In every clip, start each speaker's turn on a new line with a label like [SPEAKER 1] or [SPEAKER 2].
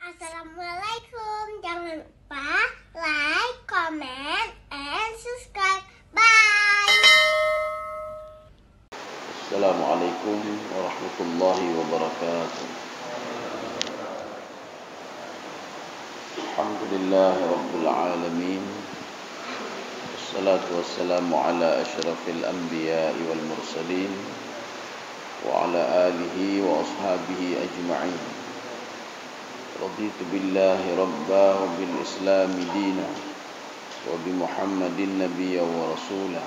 [SPEAKER 1] Assalamualaikum. Jangan lupa like, comment, and subscribe. Bye.
[SPEAKER 2] Assalamualaikum warahmatullahi wabarakatuh. Alhamdulillah rabbil alamin. Wassalatu wassalamu ala asyrafil anbiya'i wal mursalin wa ala alihi wa ashabihi ajma'in. Raditu billahi rabba wa bil islami dina wa bi Muhammadin nabiyya wa rasula.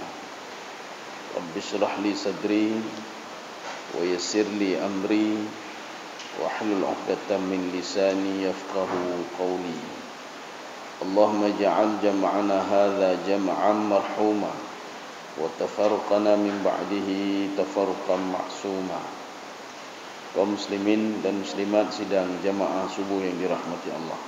[SPEAKER 2] Rabbi shrah li sadri wa yassir li amri wa hlul 'uqdatam min lisani yafqahu qawli. Allahumma ja'al jam'ana hadza jam'an marhuma wa tafarraqana min ba'dihi tafarruqan ma'suma. Kaum muslimin dan muslimat sidang jamaah subuh yang dirahmati Allah.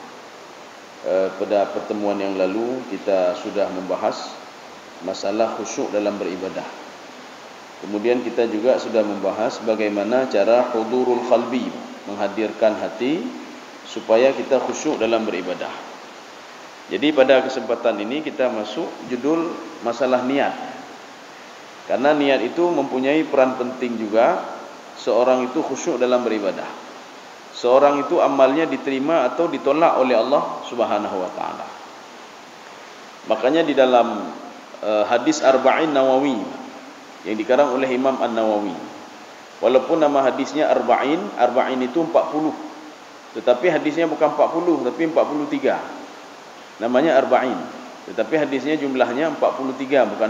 [SPEAKER 2] Pada pertemuan yang lalu kita sudah membahas masalah khusyuk dalam beribadah. Kemudian kita juga sudah membahas bagaimana cara hudurul qalbi, menghadirkan hati supaya kita khusyuk dalam beribadah. Jadi pada kesempatan ini kita masuk judul masalah niat. Karena niat itu mempunyai peran penting juga. Seorang itu khusyuk dalam beribadah. Seorang itu amalnya diterima atau ditolak oleh Allah Subhanahu wa taala. Makanya di dalam hadis Arba'in Nawawi yang dikarang oleh Imam An-Nawawi, walaupun nama hadisnya Arba'in itu 40, tetapi hadisnya bukan 40 tapi 43. Namanya Arba'in, tetapi hadisnya jumlahnya 43 bukan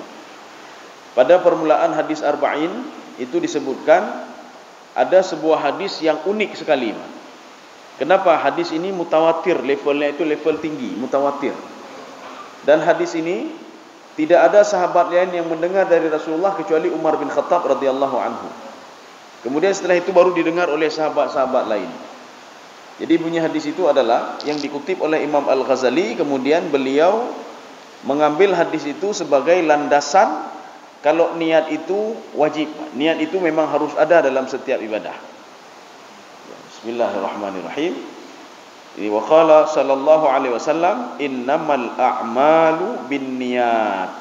[SPEAKER 2] 40. Pada permulaan hadis Arba'in itu disebutkan ada sebuah hadis yang unik sekali. Kenapa? Hadis ini mutawatir, levelnya itu level tinggi, mutawatir. Dan hadis ini tidak ada sahabat lain yang mendengar dari Rasulullah kecuali Umar bin Khattab radhiyallahu anhu. Kemudian setelah itu baru didengar oleh sahabat-sahabat lain. Jadi bunyi hadis itu adalah yang dikutip oleh Imam Al-Ghazali. Kemudian beliau mengambil hadis itu sebagai landasan kalau niat itu wajib. Niat itu memang harus ada dalam setiap ibadah. Bismillahirrahmanirrahim. Ini wa qala sallallahu alaihi wasallam innamal a'malu binniyat.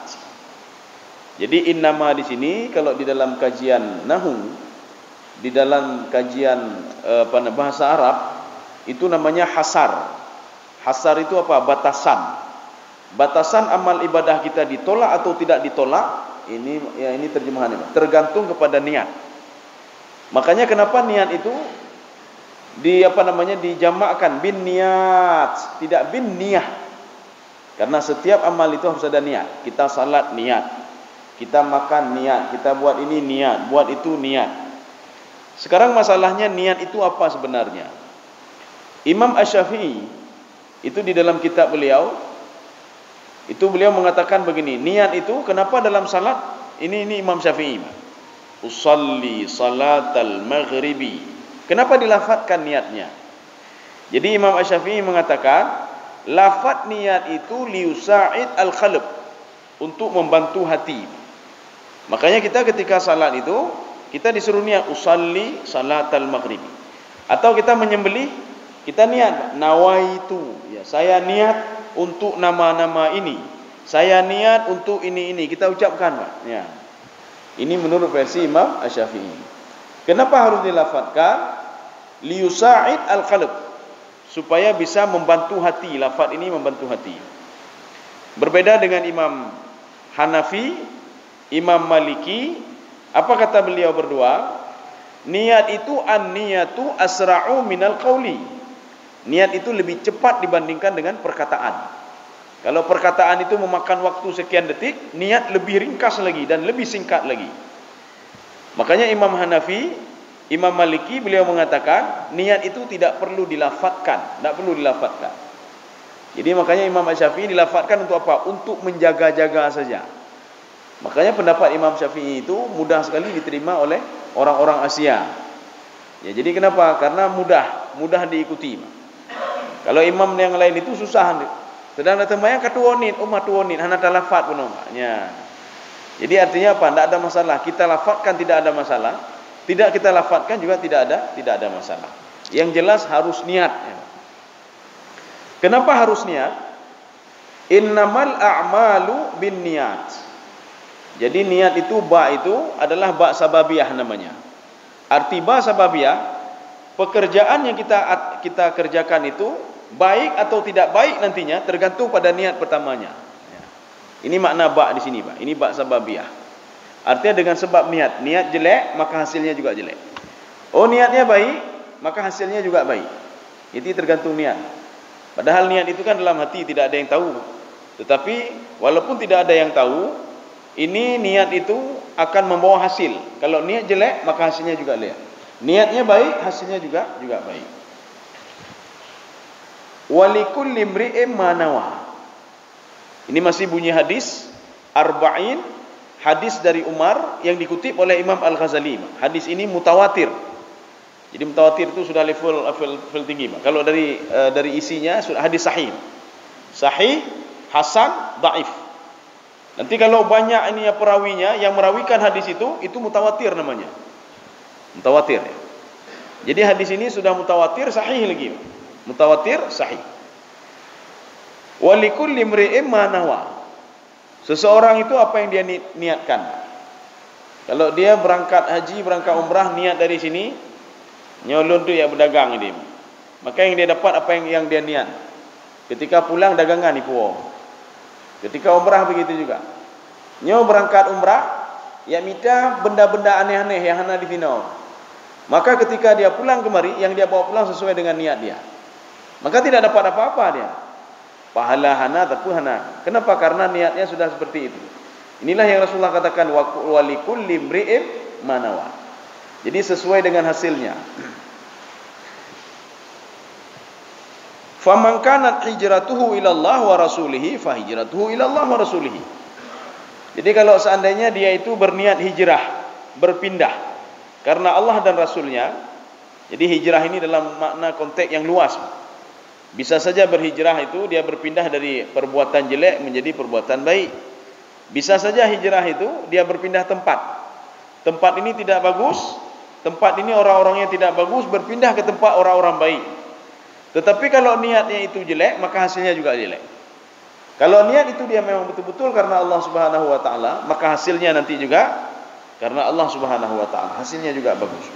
[SPEAKER 2] Jadi innama di sini kalau di dalam kajian nahwu, di dalam kajian bahasa Arab itu namanya hasar. Hasar itu apa? Batasan. Batasan amal ibadah kita ditolak atau tidak ditolak. Ini terjemahannya, tergantung kepada niat. Makanya kenapa niat itu dijamakkan bin niat, tidak bin niyah. Karena setiap amal itu harus ada niat. Kita salat niat, kita makan niat, kita buat ini niat, buat itu niat. Sekarang masalahnya niat itu apa sebenarnya? Imam Asy-Syafi'i itu di dalam kitab beliau itu beliau mengatakan begini, niat itu kenapa dalam salat ini Imam Syafi'i, usalli salatal maghribi, kenapa dilafadzkan niatnya? Jadi Imam Asy-Syafi'i mengatakan lafaz niat itu liusa'id al-qalb, untuk membantu hati. Makanya kita ketika salat itu kita disuruh niat usalli salatal maghribi. Atau kita menyembelih, kita niat nawaitu, ya, saya niat untuk nama-nama ini, saya niat untuk ini, kita ucapkan, Pak. Ya. Ini menurut versi Imam Asy-Syafi'i. Kenapa harus dilafadzkan? Liyusa'id al-qalb, supaya bisa membantu hati. Lafaz ini membantu hati. Berbeda dengan Imam Hanafi, Imam Maliki. Apa kata beliau berdua? Niat itu an-niyatu asra'u minal qawli. Niat itu lebih cepat dibandingkan dengan perkataan. Kalau perkataan itu memakan waktu sekian detik, niat lebih ringkas lagi dan lebih singkat lagi. Makanya Imam Hanafi, Imam Maliki beliau mengatakan niat itu tidak perlu dilafadzkan, tidak perlu dilafadzkan. Jadi makanya Imam Asy-Syafi'i dilafadzkan untuk apa? Untuk menjaga-jaga saja. Makanya pendapat Imam Syafi'i itu mudah sekali diterima oleh orang-orang Asia. Ya, jadi kenapa? Karena mudah diikuti. Kalau imam yang lain itu susah. Sedang datang bayang katuonit, matuonit, hana talafat pun ya. Jadi artinya apa? Tidak ada masalah. Kita lafadzkan tidak ada masalah. Tidak kita lafadzkan juga tidak ada masalah. Yang jelas harus niat.
[SPEAKER 3] Kenapa harus niat? Innamal a'malu bin niat. Jadi niat itu ba itu adalah ba sababiyah namanya. Arti ba sababiyah, pekerjaan yang kita kerjakan itu baik atau tidak baik nantinya tergantung pada niat pertamanya. Ini makna ba di sini, Pak. Ini ba sababiyah. Artinya dengan sebab niat jelek maka hasilnya juga jelek. Oh, niatnya baik, maka hasilnya juga baik. Itu tergantung niat. Padahal niat itu kan dalam hati, tidak ada yang tahu. Tetapi walaupun tidak ada yang tahu, ini niat itu akan membawa hasil. Kalau niat jelek, maka hasilnya juga jelek. Niatnya baik, hasilnya juga baik. Walikulli imri'in ma nawa. Ini masih bunyi hadis arba'in, hadis dari Umar yang dikutip oleh Imam Al-Ghazali. Hadis ini mutawatir. Jadi mutawatir itu sudah level tinggi. Kalau dari isinya sudah hadis sahih. Sahih, hasan, dhaif. Nanti kalau banyak ini perawinya yang merawikan hadis itu mutawatir namanya. Mutawatir. Jadi hadis ini sudah mutawatir, sahih lagi. Mutawatir, sahih. Walikulli imri'in ma nawa. Seseorang itu apa yang dia niatkan. Kalau dia berangkat haji, berangkat umrah, niat dari sini, nyolon tu ya berdagang dia. Maka yang dia dapat apa yang dia niat. Ketika pulang dagangan di pulau. Ketika umrah begitu juga. Nyo berangkat umrah, ya minta benda-benda aneh-aneh yang hana di final. Maka ketika dia pulang kemari, yang dia bawa pulang sesuai dengan niat dia. Maka tidak dapat apa-apa dia. Pahala hana tapi hana. Kenapa? Karena niatnya sudah seperti itu. Inilah yang Rasulullah katakan walikulli imri'in ma nawa. Jadi sesuai dengan hasilnya. Faman kanat hijratuhu ila Allah wa rasulih fa hijratuhu ila Allah wa rasulih. Jadi kalau seandainya dia itu berniat hijrah, berpindah karena Allah dan Rasulnya. Jadi hijrah ini dalam makna konteks yang luas. Bisa saja berhijrah itu dia berpindah dari perbuatan jelek menjadi perbuatan baik. Bisa saja hijrah itu dia berpindah tempat. Tempat ini tidak bagus, tempat ini orang-orangnya tidak bagus, berpindah ke tempat orang-orang baik. Tetapi kalau niatnya itu jelek, maka hasilnya juga jelek. Kalau niat itu dia memang betul-betul karena Allah Subhanahu wa taala, maka hasilnya nanti juga karena Allah Subhanahu wa taala, hasilnya juga bagus.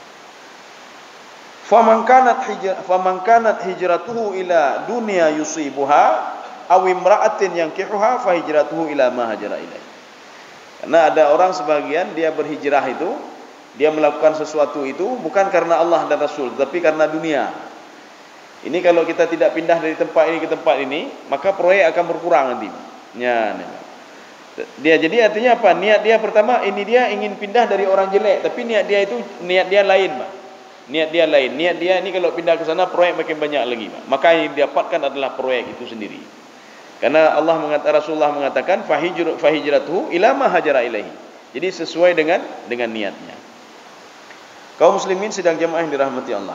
[SPEAKER 3] Faman kanat hijratuhu ila dunya yusibuha aw imra'atin yankihuha fa hijratuhu ila ma hajara ilaihi. Karena ada orang sebagian dia berhijrah itu, dia melakukan sesuatu itu bukan karena Allah dan Rasul, tapi karena dunia. Ini kalau kita tidak pindah dari tempat ini ke tempat ini, maka proyek akan berkurang nanti. Ya, dia jadi artinya apa? Niat dia pertama ini dia ingin pindah dari orang jelek, tapi niat dia lain, Pak. Niat dia lain. Niat dia ini kalau pindah ke sana proyek makin banyak lagi, Pak. Maka yang didapatkan adalah proyek itu sendiri. Karena Rasulullah mengatakan fahijratuhu ila ma hajara ilaihi. Jadi sesuai dengan niatnya. Kaum muslimin sidang jamaah yang dirahmati Allah.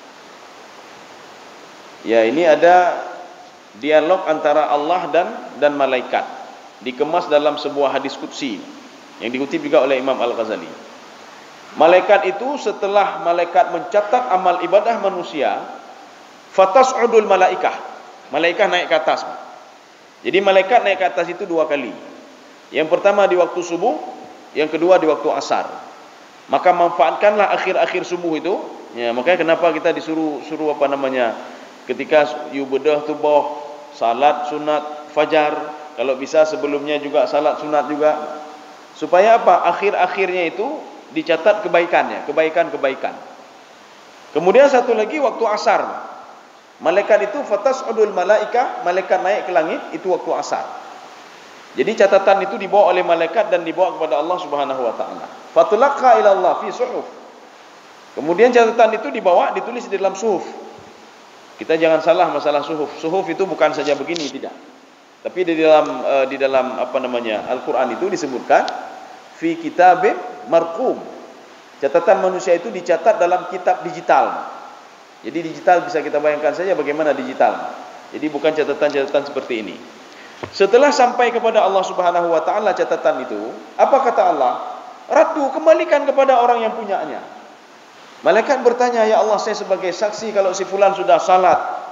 [SPEAKER 3] Ya, ini ada dialog antara Allah dan malaikat. Dikemas dalam sebuah hadis qudsi yang dikutip juga oleh Imam Al-Ghazali. Malaikat itu setelah malaikat mencatat amal ibadah manusia, fatas'udul malaikah. Malaikat naik ke atas. Jadi malaikat naik ke atas itu 2 kali. Yang pertama di waktu subuh, yang kedua di waktu asar. Maka manfaatkanlah akhir-akhir subuh itu. Ya, makanya kenapa kita disuruh ketika you bedah tubuh, salat sunat fajar, kalau bisa sebelumnya juga salat sunat juga. Supaya apa? Akhir-akhirnya itu dicatat kebaikannya, kebaikan. Kemudian satu lagi waktu asar. Malaikat itu fatas'udul malaika, malaikat naik ke langit itu waktu asar. Jadi catatan itu dibawa oleh malaikat dan dibawa kepada Allah Subhanahu wa taala. Fatulaqqa ila Allah fi suhuf. Kemudian catatan itu dibawa ditulis di dalam suhuf. Kita jangan salah masalah suhuf. Suhuf itu bukan saja begini, tidak. Tapi di dalam Al-Qur'an itu disebutkan fi kitabim marqum. Catatan manusia itu dicatat dalam kitab digital. Jadi digital bisa kita bayangkan saja bagaimana digital. Jadi bukan catatan-catatan seperti ini. Setelah sampai kepada Allah Subhanahu wa taala catatan itu, apa kata Allah? Ratu, kembalikan kepada orang yang punyanya. Malaikat bertanya, ya Allah, saya sebagai saksi kalau si fulan sudah salat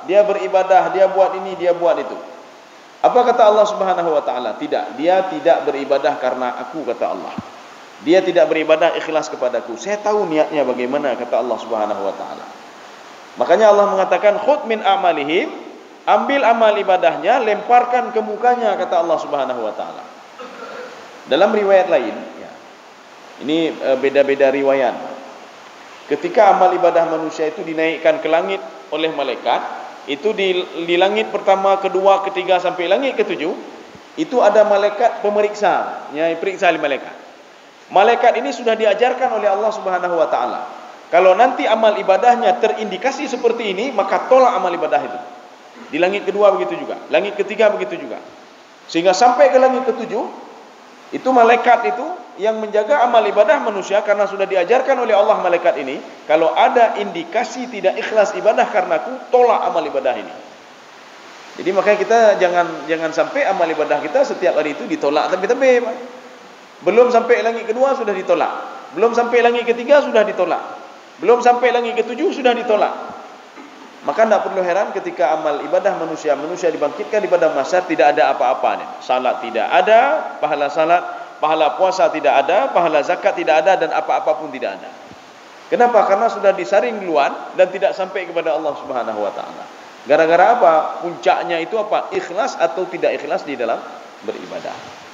[SPEAKER 3] dia beribadah, dia buat ini, dia buat itu. Apa kata Allah Subhanahu wa taala? Tidak, dia tidak beribadah karena aku, kata Allah. Dia tidak beribadah ikhlas kepadaku. Saya tahu niatnya bagaimana, kata Allah Subhanahu wa taala. Makanya Allah mengatakan khudh min amalihim, ambil amal ibadahnya, lemparkan ke mukanya, kata Allah Subhanahu wa taala. Dalam riwayat lain, ya, ini beda-beda riwayat. Ketika amal ibadah manusia itu dinaikkan ke langit oleh malaikat, itu di langit pertama, kedua, ketiga sampai langit ketujuh, itu ada malaikat pemeriksa, ya, periksa malaikat. Malaikat ini sudah diajarkan oleh Allah Subhanahu wa taala. Kalau nanti amal ibadahnya terindikasi seperti ini, maka tolak amal ibadah itu. Di langit kedua begitu juga, langit ketiga begitu juga. Sehingga sampai ke langit ketujuh, itu malaikat itu yang menjaga amal ibadah manusia, karena sudah diajarkan oleh Allah malaikat ini, kalau ada indikasi tidak ikhlas ibadah karenaku, tolak amal ibadah ini. Jadi makanya kita jangan sampai amal ibadah kita setiap hari itu ditolak tapi belum sampai langit kedua sudah ditolak, belum sampai langit ketiga sudah ditolak, belum sampai langit ketujuh sudah ditolak. Maka tidak perlu heran ketika amal ibadah manusia dibangkitkan di padang mahsyar tidak ada apa-apa. Salat tidak ada, pahala salat, pahala puasa tidak ada, pahala zakat tidak ada, dan apa-apa pun tidak ada. Kenapa? Karena sudah disaring duluan dan tidak sampai kepada Allah Subhanahu wa taala. Gara-gara apa? Puncaknya itu apa? Ikhlas atau tidak ikhlas di dalam beribadah.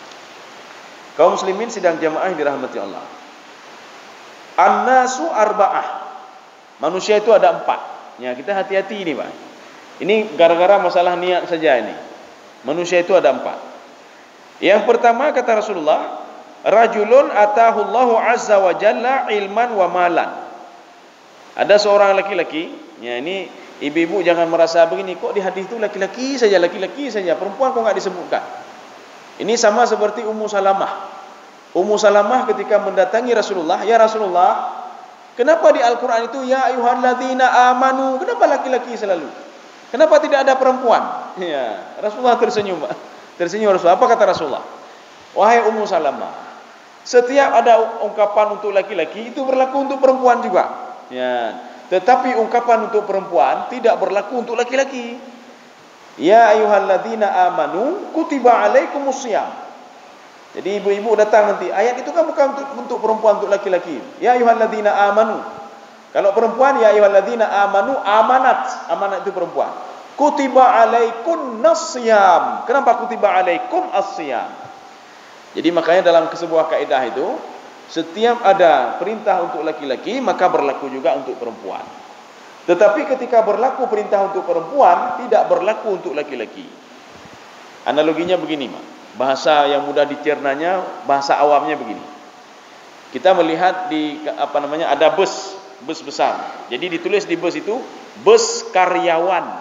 [SPEAKER 3] Kaum muslimin sidang jamaah yang dirahmati Allah. An-nasu arba'ah. Manusia itu ada 4. Ya, kita hati-hati ini, Pak. Ini gara-gara masalah niat saja ini. Manusia itu ada 4. Yang pertama kata Rasulullah, rajulun atahullahu azza wa jalla ilman wa malan. Ada seorang laki-laki, ya, ini ibu-ibu jangan merasa begini, kok di hadis itu laki-laki saja, perempuan kok enggak disebutkan. Ini sama seperti Ummu Salamah. Ummu Salamah ketika mendatangi Rasulullah, ya Rasulullah, kenapa di Al-Quran itu ya ayyuhalladzina amanu? Kenapa laki-laki selalu? Kenapa tidak ada perempuan? Ya, Rasulullah tersenyum, Pak. Tersenyum Rasulullah. Apa kata Rasulullah? Wahai Ummu Salamah, setiap ada ungkapan untuk laki-laki itu berlaku untuk perempuan juga. Ya, tetapi ungkapan untuk perempuan tidak berlaku untuk laki-laki. Ya ayyuhalladzina amanu kutiba alaikumusiyam. Jadi ibu-ibu datang nanti, ayat itu kan bukan untuk perempuan, untuk laki-laki. Ya ayyuhalladzina amanu. Kalau perempuan, ya ayyuhalladzina amanu, amanat. Amanat itu perempuan. Kutiba alaikum nasyam. Kenapa kutiba alaikum asyam? Jadi makanya dalam sebuah kaidah itu, setiap ada perintah untuk laki-laki, maka berlaku juga untuk perempuan. Tetapi ketika berlaku perintah untuk perempuan, tidak berlaku untuk laki-laki. Analoginya begini, Mak. Bahasa yang mudah dicernanya, bahasa awamnya begini. Kita melihat di ada bus besar. Jadi ditulis di bus itu bus karyawan.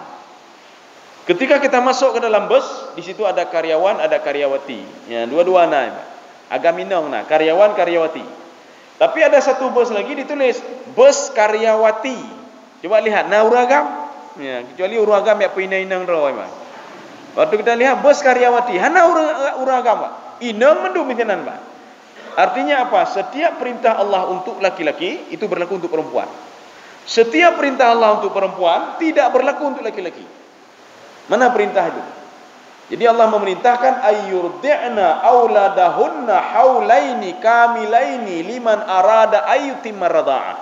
[SPEAKER 3] Ketika kita masuk ke dalam bus, di situ ada karyawan, ada karyawati. Ya, dua-dua agak minong karyawan, karyawati. Tapi ada satu bus lagi ditulis bus karyawati. Coba lihat uragam. Ya, kecuali uragam ya pinainang roh, Pak. Waktu kita lihat bus karyawati, hana uragam, Pak. Inang mendominan, Pak. Artinya apa? Setiap perintah Allah untuk laki-laki itu berlaku untuk perempuan. Setiap perintah Allah untuk perempuan tidak berlaku untuk laki-laki. Mana perintah itu? Jadi Allah memerintahkan ayyurdi'na auladahunna haulaini kamilaini liman arada ayyutimma radha'ah.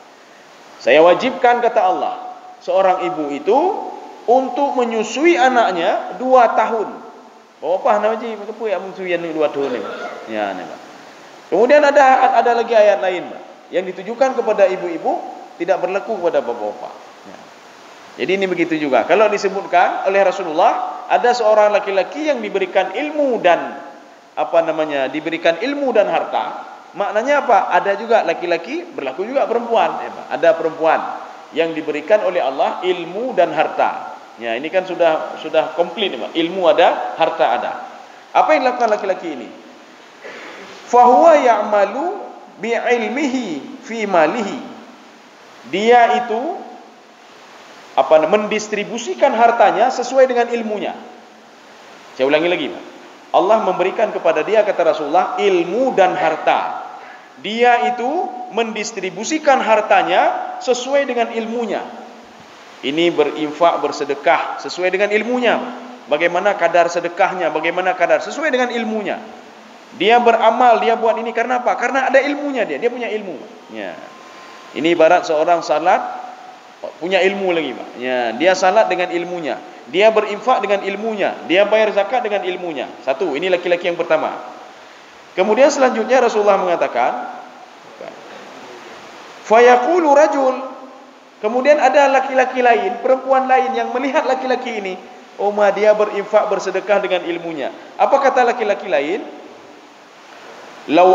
[SPEAKER 3] Saya wajibkan, kata Allah, seorang ibu itu untuk menyusui anaknya 2 tahun. Apa nama ji? Kenapa ya menyusui anak 2 tahun ni? Ya, ni, Pak. Kemudian ada lagi ayat lain, Pak, yang ditujukan kepada ibu-ibu, tidak berlaku kepada bapak-bapak. Ya. Jadi ini begitu juga. Kalau disebutkan oleh Rasulullah, ada seorang laki-laki yang diberikan ilmu dan diberikan ilmu dan harta. Maknanya apa? Ada juga laki-laki, berlaku juga perempuan. Ya, Pak. Ada perempuan yang diberikan oleh Allah ilmu dan harta. Ya, ini kan sudah komplit, Pak. Ilmu ada, harta ada. Apa yang dilakukan laki-laki ini? Fahuwa ya'malu bi'ilmihi fi malihi. Dia itu mendistribusikan hartanya sesuai dengan ilmunya. Saya ulangi lagi, Pak. Allah memberikan kepada dia, kata Rasulullah, ilmu dan harta. Dia itu mendistribusikan hartanya sesuai dengan ilmunya. Ini berinfak, bersedekah sesuai dengan ilmunya. Bagaimana kadar sedekahnya, bagaimana kadar sesuai dengan ilmunya. Dia beramal, dia buat ini karena apa? Karena ada ilmunya dia punya ilmu. Ya. Ini ibarat seorang salat punya ilmu lagi, Pak. Ya, dia salat dengan ilmunya. Dia berinfak dengan ilmunya. Dia bayar zakat dengan ilmunya. Satu, ini laki-laki yang pertama. Kemudian selanjutnya Rasulullah mengatakan, fayaqulu rajul. Kemudian ada laki-laki lain, perempuan lain yang melihat laki-laki ini. Dia berinfak, bersedekah dengan ilmunya. Apa kata laki-laki lain? Lau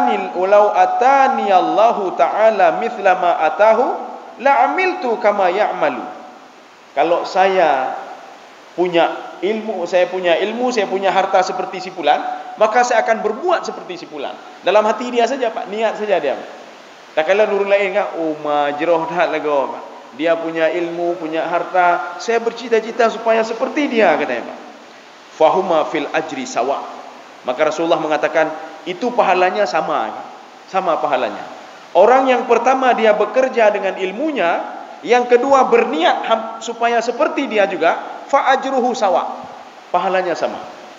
[SPEAKER 3] atani Allahu ta'ala mithla ma atahu la amiltu kama ya'malu. Kalau saya punya ilmu, saya punya harta seperti si fulan, maka saya akan berbuat seperti si fulan. Dalam hati dia saja, Pak, niat saja dia. Tak kala nurul lain kan, majroh dah lagu. Dia punya ilmu, punya harta, saya bercita-cita supaya seperti dia, katanya, Pak. Fahuma fil ajri sawa. Maka Rasulullah mengatakan itu pahalanya sama pahalanya. Orang yang pertama dia bekerja dengan ilmunya, yang kedua berniat supaya seperti dia juga, fa ajruhu sawa. Pahalanya sama.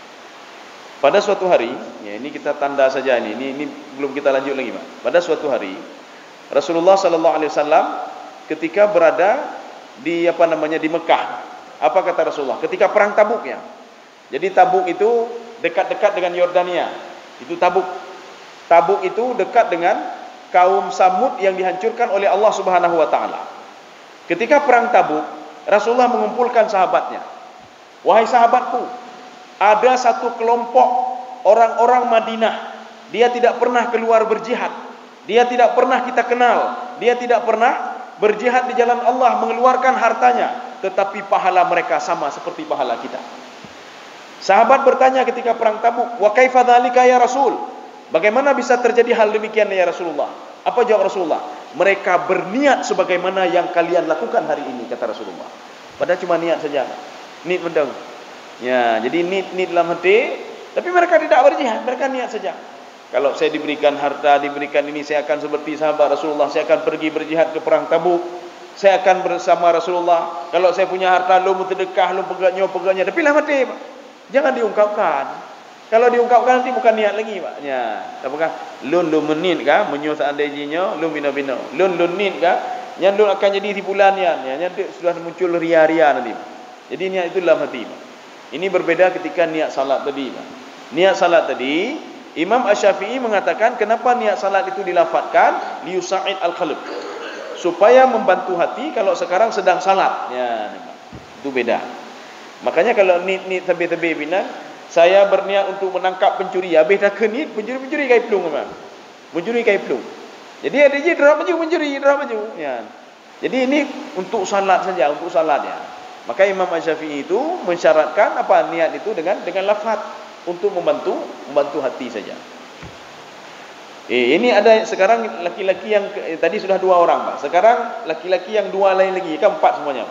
[SPEAKER 3] Pada suatu hari, ya ini kita tanda saja ini belum kita lanjut lagi, Pak. Pada suatu hari Rasulullah sallallahu alaihi wasallam ketika berada di di Mekah. Apa kata Rasulullah? Ketika perang Tabuk ya. Jadi Tabuk itu dekat-dekat dengan Yordania. Itu Tabuk. Tabuk itu dekat dengan kaum Samud yang dihancurkan oleh Allah Subhanahu wa taala. Ketika perang Tabuk, Rasulullah mengumpulkan sahabatnya. Wahai sahabatku, ada satu kelompok orang-orang Madinah, dia tidak pernah keluar berjihad. Dia tidak pernah kita kenal. Dia tidak pernah berjihad di jalan Allah, mengeluarkan hartanya, tetapi pahala mereka sama seperti pahala kita. Sahabat bertanya ketika perang Tabuk, "Wa kaifa dzalika ya Rasul?" Bagaimana bisa terjadi hal demikian ya Rasulullah? Apa jawab Rasulullah? Mereka berniat sebagaimana yang kalian lakukan hari ini, kata Rasulullah. Padahal cuma niat saja. Niat mendeng. Ya, jadi niat dalam hati, tapi mereka tidak berjihad, mereka niat saja. Kalau saya diberikan harta, diberikan ini, saya akan seperti sahabat Rasulullah, saya akan pergi berjihad ke perang Tabuk. Saya akan bersama Rasulullah. Kalau saya punya harta, lu sedekah, lu peganya. Tapi lah mati, Pak. Jangan diungkapkan. Kalau diungkapkan nanti bukan niat lagi, Pak. Ya, apakah lun menit kah? Menyo seandainya lun bina-bina. Lun nit kah? Yang lun akan jadi tipulan ya. Nanti sudah muncul ria-ria nanti. Jadi niat itu dalam hati, Pak. Ini berbeda ketika niat salat tadi, Pak. Niat salat tadi, Imam Asy-Syafi'i mengatakan kenapa niat salat itu dilafadzkan liyusa'id al-qalb. Supaya membantu hati kalau sekarang sedang salat. Ya, itu beda. Makanya kalau nit tebe-tebe bina, saya berniat untuk menangkap pencuri, habis dah ke nit, pencuri kai pelung, Bang. Pencuri kai pelung. Jadi ada je drop baju pencuri, drop baju. Ya. Jadi ini untuk salat saja, untuk salat ya. Maka Imam Asy-Syafi'i itu mensyaratkan apa niat itu dengan lafaz untuk membantu hati saja. Ini ada sekarang laki-laki yang tadi sudah 2 orang, Pak. Sekarang laki-laki yang 2 lain lagi, kan 4 semuanya.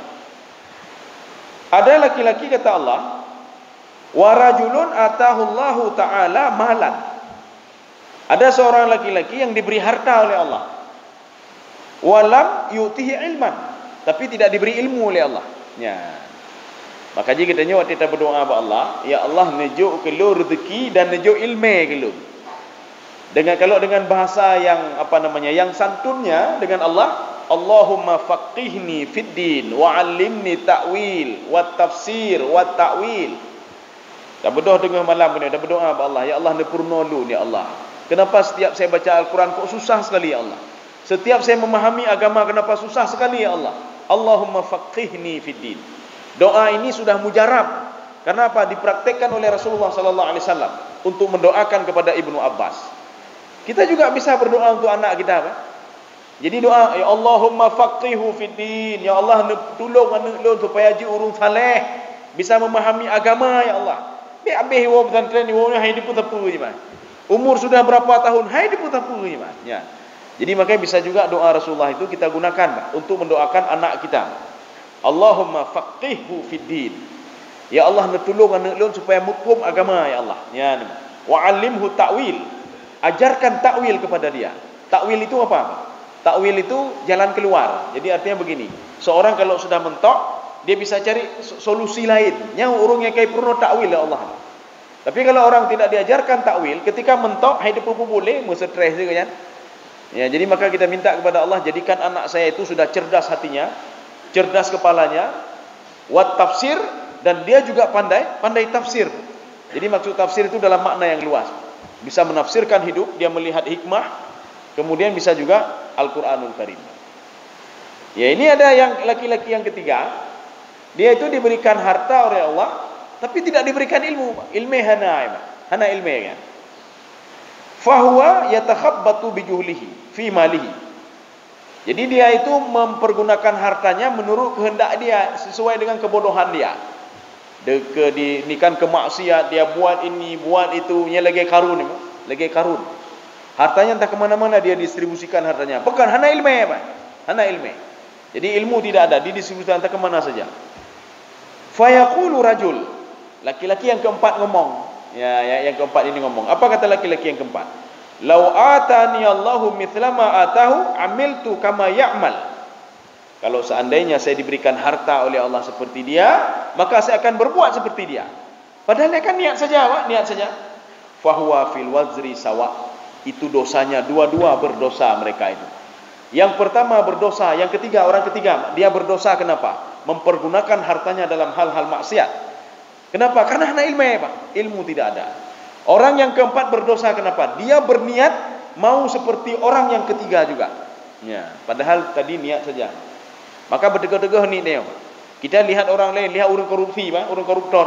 [SPEAKER 3] Ada laki-laki kata Allah, wa rajulun atahullahu ta'ala malan. Ada seorang laki-laki yang diberi harta oleh Allah. Walam yu'tihi ilman, tapi tidak diberi ilmu oleh Allah. Ya. Makanya katanya waktu kita berdoa kepada Allah, ya Allah nejuk ke lu rezeki dan nejuk ilmu ke lu. Kalau dengan bahasa yang yang santunnya dengan Allah, Allahumma faqihni fid din wa 'allimni ta'wil wa tafsir wa ta'wil. Dah berdoa dengan malam ni, dah berdoa kepada Allah, ya Allah nepurno lu ni Allah. Kenapa setiap saya baca Al-Quran kok susah sekali ya Allah? Setiap saya memahami agama kenapa susah sekali ya Allah? Allahumma faqihni fid din. Doa ini sudah mujarab. Karena apa? Dipraktekkan oleh Rasulullah sallallahu alaihi wasallam untuk mendoakan kepada Ibnu Abbas. Kita juga bisa berdoa untuk anak kita, Pak. Jadi doa, ya Allahumma faqihu fid din. Ya Allah tolong anak lu supaya ji urung saleh, bisa memahami agama ya Allah. Habis wo pesantren ni wo hai diputar-putar je, Pak. Umur sudah berapa tahun, hai diputar-putar je, Pak. Ya. Jadi makanya bisa juga doa Rasulullah itu kita gunakan, Pak, untuk mendoakan anak kita. Allahumma faqihhu fid din. Ya Allah tolong anak lu supaya hukum agama ya Allah. Ya. Wa 'allimhu ta'wil. Ajarkan takwil kepada dia. Takwil itu apa? Takwil itu jalan keluar. Jadi artinya begini, seorang kalau sudah mentok, dia bisa cari solusi lain. Nya urung yang kai purno takwil ya Allah. Tapi kalau orang tidak diajarkan takwil, ketika mentok hai depu boleh, mu stres juga kan. Ya, jadi maka kita minta kepada Allah, jadikan anak saya itu sudah cerdas hatinya, cerdas kepalanya, wat tafsir, dan dia juga pandai tafsir. Jadi maksud tafsir itu dalam makna yang luas. Bisa menafsirkan hidup, dia melihat hikmah, kemudian bisa juga Al-Quranul Karim. Ya, ini ada yang laki-laki yang ketiga, dia itu diberikan harta oleh Allah, tapi tidak diberikan ilmu. Ilmu hana ilmu kan. Fahuwa yatakhabbatu bijuhlihi fi malihi. Jadi dia itu mempergunakan hartanya menurut kehendak dia, sesuai dengan kebodohan dia. Dinikan kemaksiat, dia buat ini, buat itu, nya lagi karun. Hartanya entah kemana-mana dia distribusikan hartanya. Bukan hana ilmu apa? Hana ilmu. Jadi ilmu tidak ada, didistribusikan entah kemana saja. Fayaqulu rajul. Laki-laki yang keempat ngomong. Ya, yang keempat ini ngomong. Apa kata laki-laki yang keempat? Lau atani Allahu mithla ma atahu amiltu kama ya'mal. Kalau seandainya saya diberikan harta oleh Allah seperti dia, maka saya akan berbuat seperti dia. Padahal dia kan niat saja, Pak, niat saja. Fahuwa fil wazri sawa. Itu dosanya dua-dua berdosa mereka itu. Yang pertama berdosa, yang ketiga orang ketiga dia berdosa kenapa? Mempergunakan hartanya dalam hal-hal maksiat. Kenapa? Karena hana ilmu, Pak. Ilmu tidak ada. Orang yang keempat berdosa kenapa? Dia berniat mau seperti orang yang ketiga juga. Ya, padahal tadi niat saja. Maka berdegah-degah ni dia. Kita lihat orang lain, lihat orang korupsi, Pak, orang koruptor.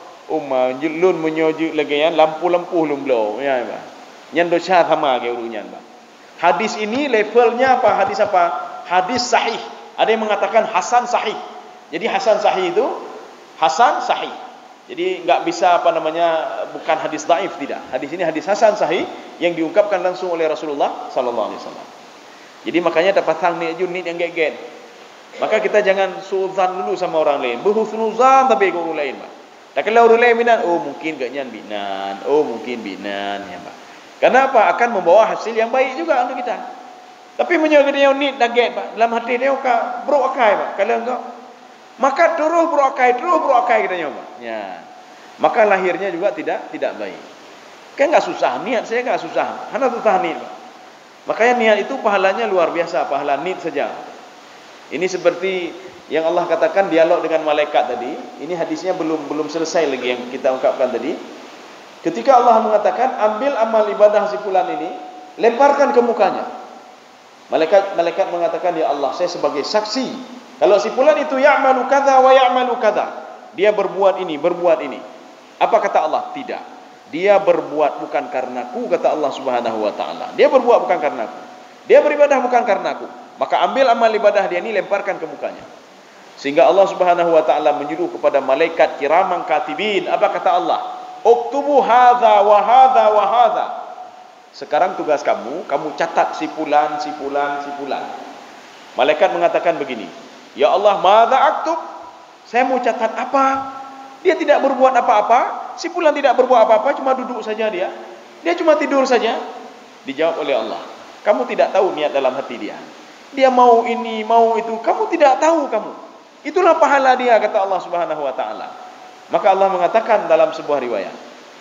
[SPEAKER 3] Lun menyojuk lagi ya, lampu-lampu lum blow, ya, Pak. Nyan dosa sama ke urunyan, Pak. Hadis ini levelnya apa? Hadis apa? Hadis sahih. Ada yang mengatakan hasan sahih. Jadi hasan sahih itu hasan sahih. Jadi enggak bisa bukan hadis dhaif, tidak. Hadis ini hadis hasan sahih yang diungkapkan langsung oleh Rasulullah sallallahu alaihi wasallam. Jadi makanya dapat hang ni unit yang gegen. Maka kita jangan suudzan dulu sama orang lain. Berhusnuzan tapi ke orang lain, Pak. Tak kalau orang lain binan, mungkin gaknya binan, mungkin binan, ya, Pak. Karena apa? Akan membawa hasil yang baik juga untuk kita. Tapi menjaga dia unit daget, Pak. Dalam hati dia bro akai, Pak. Kalau enggak, maka terus bro akai katanya, Pak. Ya. Maka lahirnya juga tidak baik. Kan enggak susah, niat saya enggak susah. Hanya susah niat, Pak. Makanya niat itu pahalanya luar biasa, pahala niat saja. Ini seperti yang Allah katakan dialog dengan malaikat tadi. Ini hadisnya belum selesai lagi yang kita ungkapkan tadi. Ketika Allah mengatakan ambil amal ibadah si fulan ini, lemparkan ke mukanya. Malaikat mengatakan, ya Allah, saya sebagai saksi. Kalau si fulan itu ya'malu kadza wa ya'malu kadza, dia berbuat ini. Apa kata Allah? Tidak. Dia berbuat bukan karenaku, kata Allah Subhanahu wa taala. Dia berbuat bukan karenaku. Dia beribadah bukan karenaku. Maka ambil amal ibadah dia ini, lemparkan ke mukanya. Sehingga Allah Subhanahu wa taala menyuruh kepada malaikat kiraman katibin. Apa kata Allah? Uktubu hadza wa hadza wa hadza. Sekarang tugas kamu catat si fulan. Malaikat mengatakan begini, ya Allah, madza aktub? Saya mau catat apa? Dia tidak berbuat apa-apa, si fulan tidak berbuat apa-apa, cuma duduk saja dia. Dia cuma tidur saja. Dijawab oleh Allah, kamu tidak tahu niat dalam hati dia. Dia mau ini, mau itu, kamu tidak tahu kamu. Itulah pahala dia, kata Allah Subhanahu wa taala. Maka Allah mengatakan dalam sebuah riwayat,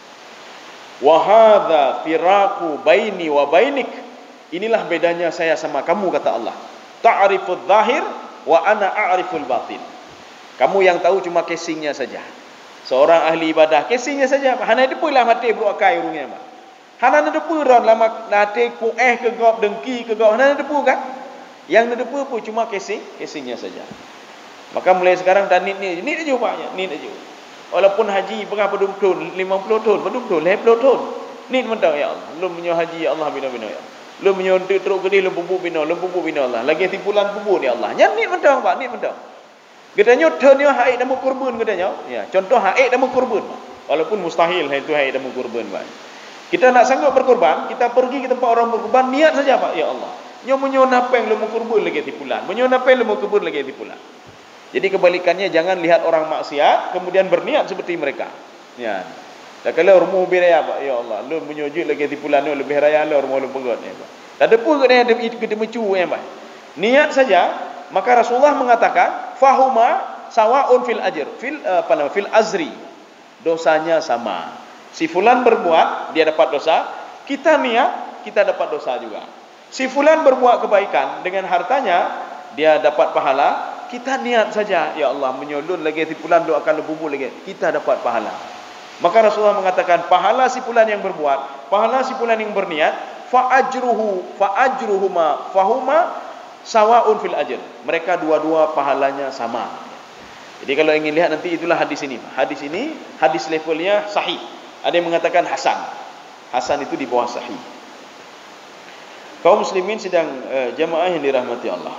[SPEAKER 3] wa hadza firaqu baini wa bainik. Inilah bedanya saya sama kamu, kata Allah. Ta'rifudz zahir wa ana a'riful batin. Kamu yang tahu cuma casingnya saja. Seorang ahli ibadah casingnya saja. Hana depu lah mati bro akai urungnya, Pak. Hana depu ron lama nate ku ke gop dengki ke gop. Hana depu kan? Yang depu pun cuma casingnya saja. Maka mulai sekarang dan nit aja Pak, nit aja. Walaupun haji berapa tahun, 50 tahun, 50 tahun. Ni mentang ya Allah. Lu menyo haji ya Allah bina ya. Lu menyo teruk gede lu pupu bina Allah. Lagi tipulan pupu ni Allah. Nyan ni mentang Pak, ni mentang. Gedanya tanya haid dan kurban gedanya. Ya, contoh haid dan kurban. Walaupun mustahil itu haid dan kurban, Pak. Kita nak sanggup berkorban, kita pergi ke tempat orang berkorban, niat saja, Pak, ya Allah. Nyo menyo napeng lu mau kurban lagi tipulan. Menyo napeng lu mau kurban lagi tipulan. Jadi kebalikannya, jangan lihat orang maksiat kemudian berniat seperti mereka. Ya. Dan kalau rumah beraya, Pak, ya Allah, lu menyujud lagi tipulan lu lebih raya lu rumah lu pegot ya, Pak. Tak ada pun kena mecu yang baik. Niat saja, maka Rasulullah mengatakan fahuma sawaun fil ajr, fil azri. Dosanya sama. Si fulan berbuat, dia dapat dosa, kita niat, kita dapat dosa juga. Si fulan berbuat kebaikan dengan hartanya, dia dapat pahala, kita niat saja, ya Allah menyolun lagi si fulan doakan lebih lagi, kita dapat pahala. Maka Rasulullah mengatakan pahala si fulan yang berbuat, pahala si fulan yang berniat, fahuma sawaun fil ajr. Mereka dua-dua pahalanya sama. Jadi kalau ingin lihat nanti itulah hadis ini. Hadis ini hadis levelnya sahih. Ada yang mengatakan hasan. Hasan itu di bawah sahih. Kaum muslimin sedang jamaah yang dirahmati Allah.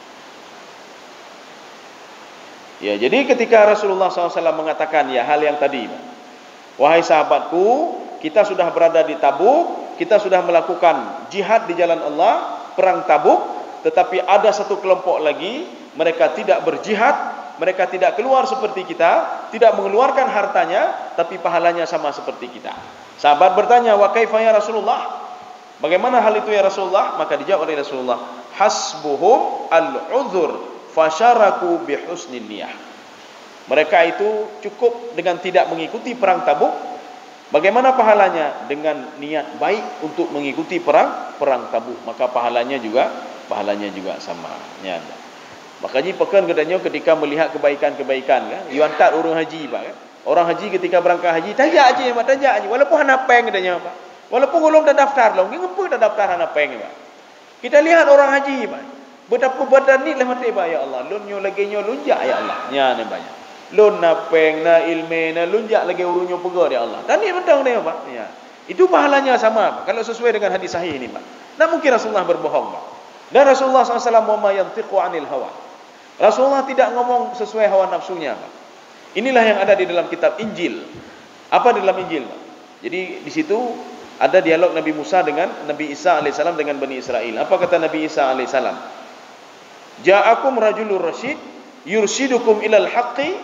[SPEAKER 3] Ya, jadi ketika Rasulullah SAW mengatakan ya hal yang tadi, wahai sahabatku, kita sudah berada di Tabuk, kita sudah melakukan jihad di jalan Allah, perang Tabuk, tetapi ada satu kelompok lagi, mereka tidak berjihad, mereka tidak keluar seperti kita, tidak mengeluarkan hartanya, tapi pahalanya sama seperti kita. Sahabat bertanya, wa kaifa ya Rasulullah? Bagaimana hal itu ya Rasulullah? Maka dijawab oleh Rasulullah, hasbuhum al-udhur fasyaraku bihusnin niyah. Mereka itu cukup dengan tidak mengikuti perang Tabuk. Bagaimana pahalanya? Dengan niat baik untuk mengikuti perang Tabuk, maka pahalanya juga sama. Ya. Makanya pekan katanya ketika melihat kebaikan-kebaikan kan, yuantat orang haji pak kan. Orang haji ketika berangkat haji tanya aja mak, tanya aja walaupun hana peng katanya pak. Walaupun belum dah daftar long, ngempuk dah daftar hana peng pak. Kita lihat orang haji pak. Betapa badan ni lah mati pak, ya Allah. Lun nyo lagi nyo lunjak ya Allah. Nya ni banyak. Lun na peng na ilme na lunjak lagi urunyo pegar ya Allah. Dan ni bentang dia pak. Ya. Itu pahalanya sama pak. Kalau sesuai dengan hadis sahih ini pak. Tak mungkin Rasulullah berbohong pak. Dan Rasulullah SAW wa ma yantiqu anil hawa. Rasulullah tidak ngomong sesuai hawa nafsunya pak. Inilah yang ada di dalam kitab Injil. Apa di dalam Injil pak? Jadi di situ ada dialog Nabi Musa dengan Nabi Isa alaihissalam dengan Bani Israel. Apa kata Nabi Isa alaihissalam? Ja'akum rajulur rasyid yurshidukum ilal haqqi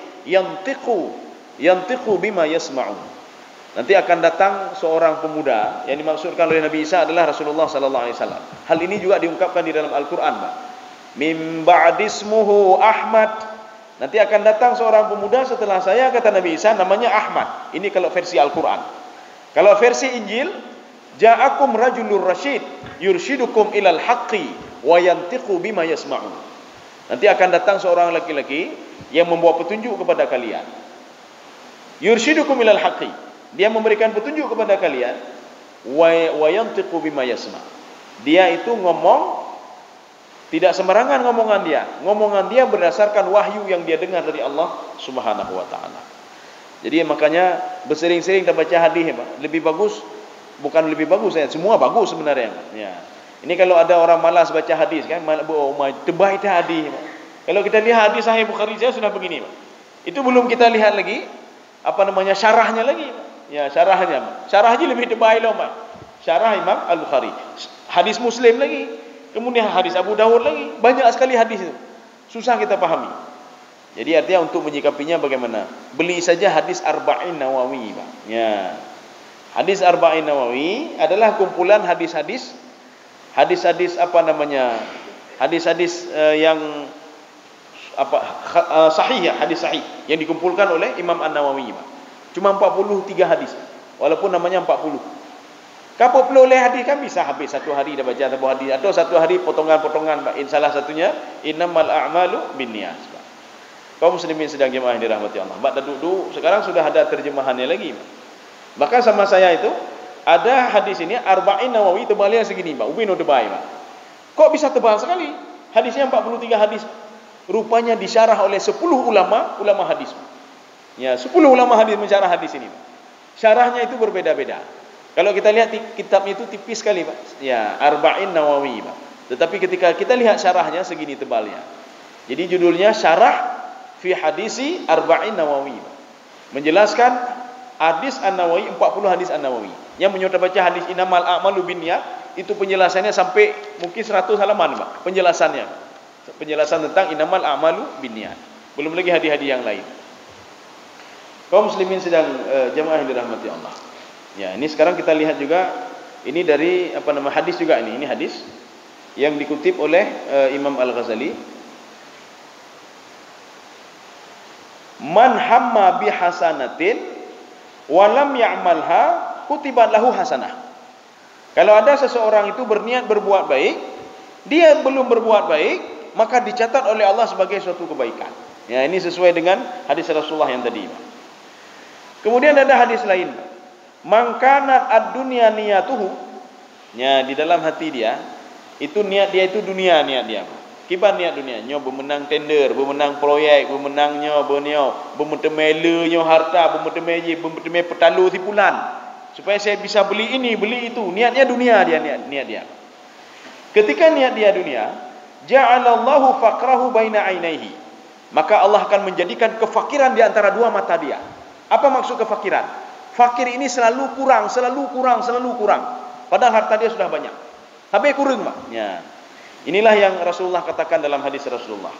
[SPEAKER 3] yantiqu bima yasma'un. Nanti akan datang seorang pemuda, yang dimaksudkan oleh Nabi Isa adalah Rasulullah sallallahu alaihi wasallam. Hal ini juga diungkapkan di dalam Al-Qur'an, Pak. Mim ba'dismuhu Ahmad. Nanti akan datang seorang pemuda setelah saya, kata Nabi Isa, namanya Ahmad. Ini kalau versi Al-Qur'an. Kalau versi Injil, ja'akum rajulur rasyid yurshidukum ilal haqqi wa yantiqu bima yasma'un. Nanti akan datang seorang laki-laki yang membawa petunjuk kepada kalian. Yurshidukum ilal haqqi. Dia memberikan petunjuk kepada kalian. Wa yantiqu bima yasma'. Dia itu ngomong tidak sembarangan ngomongan dia. Ngomongan dia berdasarkan wahyu yang dia dengar dari Allah Subhanahu wa taala. Jadi makanya bersering-sering kita baca hadis, lebih bagus, bukan lebih bagus ya, semua bagus sebenarnya. Ya. Ini kalau ada orang malas baca hadis kan, tebal itu hadis. Kalau kita lihat hadis Sahih Bukhari saja sudah begini, Pak. Itu belum kita lihat lagi syarahnya lagi. Ya, syarahnya. Syarahnya lebih tebal loh, Pak. Syarah Imam Al-Bukhari. Hadis Muslim lagi. Kemudian hadis Abu Dawud lagi. Banyak sekali hadis itu. Susah kita pahami. Jadi artinya untuk menyikapinya bagaimana? Beli saja hadis Arba'in Nawawi, Pak. Ya. Hadis Arba'in Nawawi adalah kumpulan hadis-hadis hadis-hadis yang sahih ya, hadis sahih yang dikumpulkan oleh Imam An-Nawawi. Cuma 43 hadis. Walaupun namanya 40. Kapok perlu oleh hadis kan bisa habis satu hari dah baca satu hadis atau satu hari potongan-potongan. Salah satunya innamal a'malu binniyat. Kaum muslimin sedang jemaah yang dirahmati Allah. Mbak dah duduk, sekarang sudah ada terjemahannya lagi. Maka sama saya itu ada hadis ini Arba'in Nawawi tebalnya segini, Pak. Ubin tebal, Pak. Kok bisa tebal sekali? Hadisnya 43 hadis. Rupanya disyarah oleh 10 ulama hadis. Ya, 10 ulama hadis mensyarah hadis ini, Pak. Syarahnya itu berbeda-beda. Kalau kita lihat kitabnya itu tipis sekali, Pak. Ya, Arba'in Nawawi, Pak. Tetapi ketika kita lihat syarahnya segini tebalnya. Jadi judulnya Syarah fi Hadisi Arba'in Nawawi, Pak. Menjelaskan hadis An-Nawawi, 40 hadis An-Nawawi. Yang menyuruh baca hadis innamal a'malu binniyat, itu penjelasannya sampai mungkin 100 halaman, Pak. Penjelasannya. Penjelasan tentang innamal a'malu binniyat. Belum lagi hadis-hadis yang lain. Kaum muslimin sedang jemaah yang dirahmati Allah. Ya, ini sekarang kita lihat juga Ini dari hadis juga ini. Ini hadis yang dikutip oleh Imam Al-Ghazali. Man hamma bi hasanatin wa lam ya'malha kutibat lahu hasanah. Kalau ada seseorang itu berniat berbuat baik, dia belum berbuat baik, maka dicatat oleh Allah sebagai suatu kebaikan. Ya, ini sesuai dengan hadis Rasulullah yang tadi. Kemudian ada hadis lain. Man kanat ad-dunya niyatuhu. Ya, di dalam hati dia, itu niat dia itu dunia niat dia. Kiban niat dunia, nyo bermenang tender, bermenang proyek, bermenang nyo bermentemele nyo harta, bermentemele petalu tipulan. Supaya saya bisa beli ini, beli itu. Niatnya dunia dia, niat dia. Ketika niat dia dunia, ja'alallahu faqrahu baina ainaihi. Maka Allah akan menjadikan kefakiran di antara dua mata dia. Apa maksud kefakiran? Fakir ini selalu kurang. Padahal harta dia sudah banyak. Tapi kurang, Pak. Ya. Inilah yang Rasulullah katakan dalam hadis Rasulullah.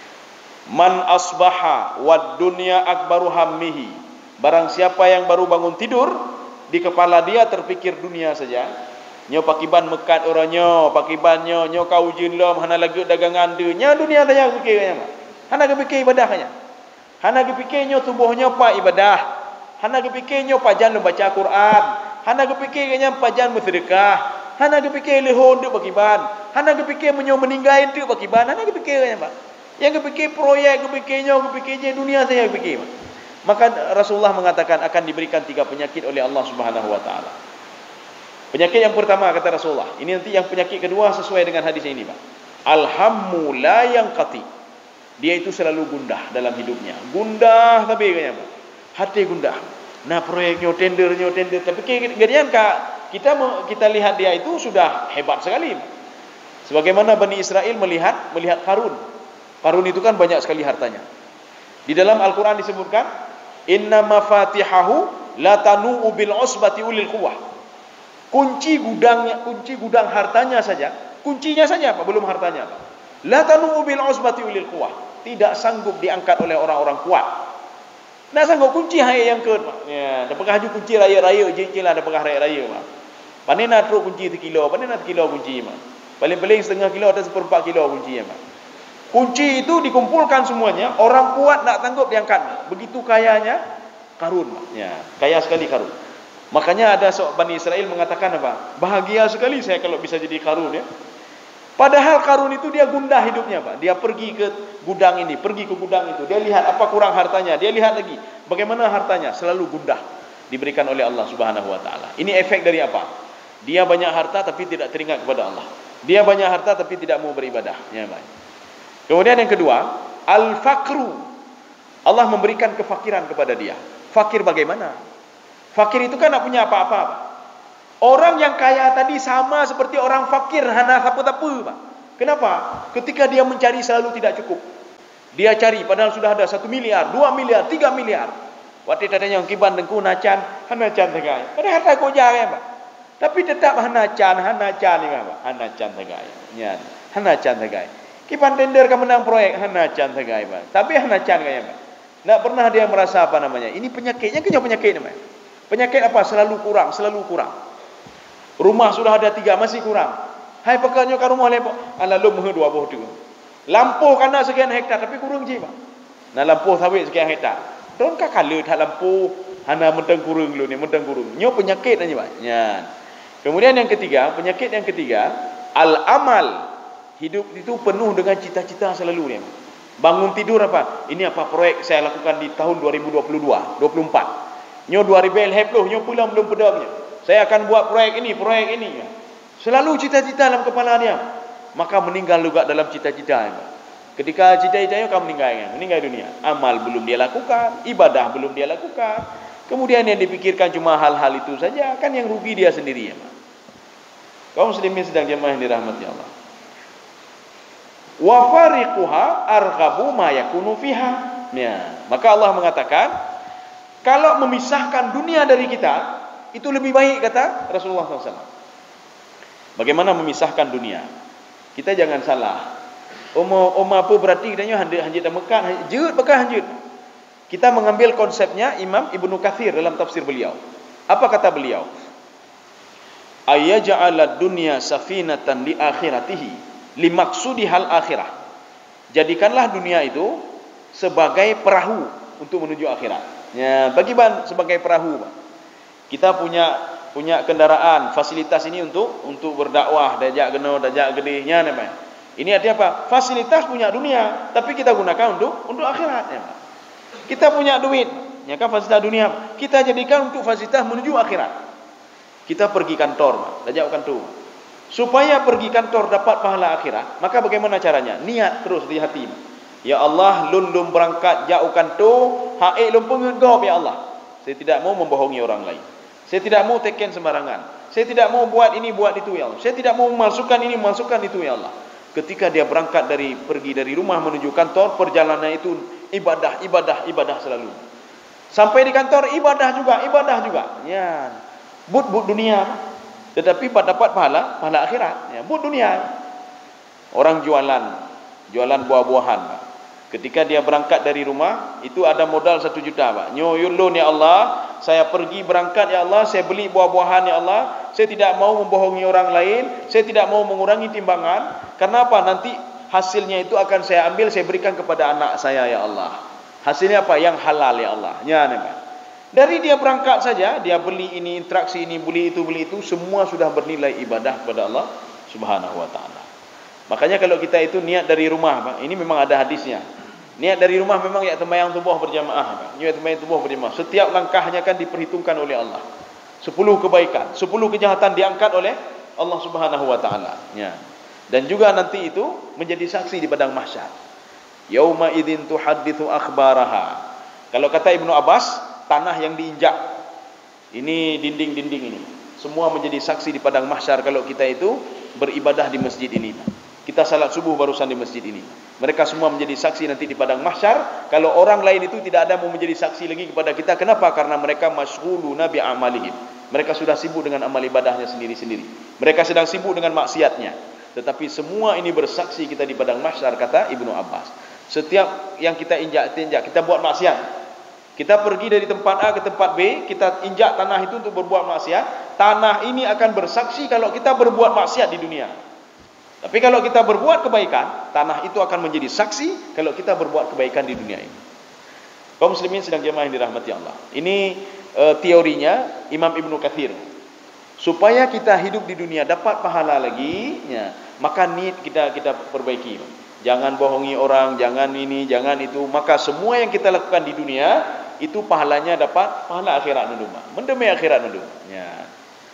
[SPEAKER 3] Man asbaha wad dunya akbaru hammihi. Barang siapa yang baru bangun tidur, di kepala dia terfikir dunia saja. Nyo pakiban mekat orangnya, pakibannya, nyo kau jinlom, hana lagi dagangan dia. Nya dunia saja fikirnya, Pak. Hana kepikir ibadahnya. Hana kepikirnya tubuhnya pak ibadah. Hana kepikirnya pak jangan baca Quran. Hana kepikirnya pak jangan bersedekah. Hana kepikir lehon duk bakiban. Hana kepikir meninggal duk bakiban. Hana kepikirnya, Pak. Yang kepikir proyek, kepikirnya dunia saya kepikir, Pak. Maka Rasulullah mengatakan akan diberikan 3 penyakit oleh Allah Subhanahu wa taala. Penyakit yang pertama kata Rasulullah, ini nanti yang penyakit kedua sesuai dengan hadis ini, Pak. Alhammu la yanqati. Dia itu selalu gundah dalam hidupnya. Gundah tapi kayaknya, Pak. Hati gundah. Nah, proyeknya tender, tapi kemudian kita lihat dia itu sudah hebat sekali. Sebagaimana Bani Israel melihat Qarun. Qarun itu kan banyak sekali hartanya. Di dalam Al-Quran disebutkan, inna mafatihahu la tanu'u bil usbati ulil quwwah. Kunci gudang hartanya saja, kuncinya saja Pak, belum hartanya Pak. La tanu'u bil usbati ulil quwwah. Tidak sanggup diangkat oleh orang-orang kuat. Nak sanggup kunci hai yang ke, Pak. Ya, dah pegang kunci raya-raya, je-jelah dah pegang raya-raya, Pak. Pandai nak truk kunci 1 kilo, pandai nak 1 kilo kunci, Pak. Paling-paling 1/2 kilo atau 1/4 kilo kunci, Pak. Kunci itu dikumpulkan semuanya, orang kuat tak sanggup diangkat. Begitu kayanya Qarun, Pak. Ya, kaya sekali Qarun. Makanya ada Bani Israel mengatakan apa? Bahagia sekali saya kalau bisa jadi Qarun, ya. Padahal Qarun itu dia gundah hidupnya, Pak. Dia pergi ke gudang ini, pergi ke gudang itu. Dia lihat apa kurang hartanya, dia lihat lagi bagaimana hartanya, selalu gundah diberikan oleh Allah Subhanahu wa taala. Ini efek dari apa? Dia banyak harta tapi tidak teringat kepada Allah. Dia banyak harta tapi tidak mau beribadah. Ya, baik. Kemudian yang kedua, al-faqru. Allah memberikan kefakiran kepada dia. Fakir bagaimana? Fakir itu kan tak punya apa-apa. Orang yang kaya tadi sama seperti orang fakir, hana apa-apa, Pak. Kenapa? Ketika dia mencari selalu tidak cukup. Dia cari padahal sudah ada 1 miliar, 2 miliar, 3 miliar. Waktu tanya yang kiban dengku nacan, hanacan tegai. Ada harta kau jaya, Pak. Tapi tetap hanacan ni, Pak. Hanacan tegai. Ya, hanacan tegai. Kiban tender kan menang proyek hanacan tegai, Pak. Tapi hanacan kaya, Pak. Tak pernah dia merasa apa namanya. Ini penyakitnya, kenyang penyakit namanya. Penyakit apa? Selalu kurang. Rumah sudah ada 3 masih kurang. Hai pekannya ke rumah lepok. Lalu meh 20 tu. Lampu kana sekian hektar tapi kurang je, Pak. Nah lampu sawit sekian hektar. Don ka kala tak lampu hana mentang kurang lu ni, mentang kurang. Nyo penyakit aja, Pak. Ya. Kemudian yang ketiga, penyakit yang ketiga, al-amal. Hidup itu penuh dengan cita-cita selalu ni. Bangun tidur apa? Ini apa proyek saya lakukan di tahun 2022, 24. Nyo 2000 help nyo pulang belum pedamnya. Saya akan buat proyek ini. Selalu cita-cita dalam kepala dia. Maka meninggal juga dalam cita-cita. Ketika cita-citanya kamu meninggal dunia. Amal belum dia lakukan, ibadah belum dia lakukan. Kemudian yang dipikirkan cuma hal-hal itu saja, kan yang rugi dia sendiri, ya. Kaum muslimin sedang jemaah yang dirahmati Allah. Wa fariquha arghabu ma yakunu fiha. Ya, maka Allah mengatakan, kalau memisahkan dunia dari kita, itu lebih baik, kata Rasulullah SAW. Bagaimana memisahkan dunia? Kita jangan salah. Oma apa berarti katanya hanjit dan Mekah, hanjit. Kita mengambil konsepnya Imam Ibnu Katsir dalam tafsir beliau. Apa kata beliau? Ayyaj'alad dunya safinatan li akhiratihi limaksudihal akhirah. Jadikanlah dunia itu sebagai perahu untuk menuju akhirat. Ya, bagi ban sebagai perahu, Pak. Kita punya kendaraan, fasilitas ini untuk berdakwah, dajak geno, dajak gedehnya, namanya. Ini artinya apa? Fasilitas punya dunia, tapi kita gunakan untuk akhirat, ya, Pak. Kita punya duit, ya kan, fasilitas dunia, kita jadikan untuk fasilitas menuju akhirat. Kita pergi kantor, Pak, dajak kantor. Supaya pergi kantor dapat pahala akhirat, maka bagaimana caranya? Niat terus di hati. Ya Allah, lun berangkat jauh kantor, haik lun pengegop, ya Allah. Saya tidak mau membohongi orang lain. Saya tidak mau teken sembarangan. Saya tidak mau buat ini, buat itu, ya Allah. Saya tidak mau memasukkan ini, memasukkan itu, ya Allah. Ketika dia berangkat pergi dari rumah menuju kantor, perjalanan itu ibadah selalu. Sampai di kantor ibadah juga. Ya, but dunia, tetapi dapat pahala akhirat. Ya, but dunia. Orang jualan buah-buahan, Pak. Ketika dia berangkat dari rumah, itu ada modal 1 juta, Pak. Nyoyulun, ya Allah, saya pergi berangkat, ya Allah, saya beli buah-buahan, ya Allah. Saya tidak mau membohongi orang lain, saya tidak mau mengurangi timbangan. Karena apa? Nanti hasilnya itu akan saya ambil, saya berikan kepada anak saya, ya Allah. Hasilnya apa? Yang halal, ya Allah. Ya, Pak. Dari dia berangkat saja, dia beli ini, interaksi ini, beli itu, semua sudah bernilai ibadah kepada Allah Subhanahu wa taala. Makanya kalau kita itu niat dari rumah, Pak, ini memang ada hadisnya. Niat dari rumah memang ya sembahyang subuh berjamaah, Pak. Niat sembahyang subuh berjamaah. Setiap langkahnya kan diperhitungkan oleh Allah. 10 kebaikan, 10 kejahatan diangkat oleh Allah Subhanahu wa taala. Ya. Dan juga nanti itu menjadi saksi di padang mahsyar. Yauma idzin tuhadditsu akhbaraha. Kalau kata Ibnu Abbas, tanah yang diinjak, ini dinding-dinding ini, semua menjadi saksi di padang mahsyar kalau kita itu beribadah di masjid ini. Kita salat subuh barusan di masjid ini. Mereka semua menjadi saksi nanti di padang mahsyar. Kalau orang lain itu tidak ada mau menjadi saksi lagi kepada kita. Kenapa? Karena mereka masyghuluna bi amalihim. Mereka sudah sibuk dengan amal ibadahnya sendiri-sendiri. Mereka sedang sibuk dengan maksiatnya. Tetapi semua ini bersaksi kita di padang mahsyar, kata Ibnu Abbas. Setiap yang kita injak, kita buat maksiat. Kita pergi dari tempat A ke tempat B, kita injak tanah itu untuk berbuat maksiat. Tanah ini akan bersaksi kalau kita berbuat maksiat di dunia. Tapi kalau kita berbuat kebaikan, tanah itu akan menjadi saksi kalau kita berbuat kebaikan di dunia ini. Kaum muslimin sedang jemaah yang dirahmati Allah. Ini teorinya Imam Ibnu Katsir. Supaya kita hidup di dunia dapat pahala lagi, ya, maka niat kita perbaiki. Jangan bohongi orang, jangan ini, jangan itu. Maka semua yang kita lakukan di dunia itu pahalanya dapat pahala akhirat nunduma. Mendemi akhirat nunduma. Ya.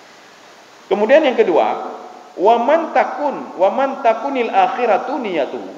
[SPEAKER 3] Kemudian yang kedua, waman takunil akhiratu niyatuhu.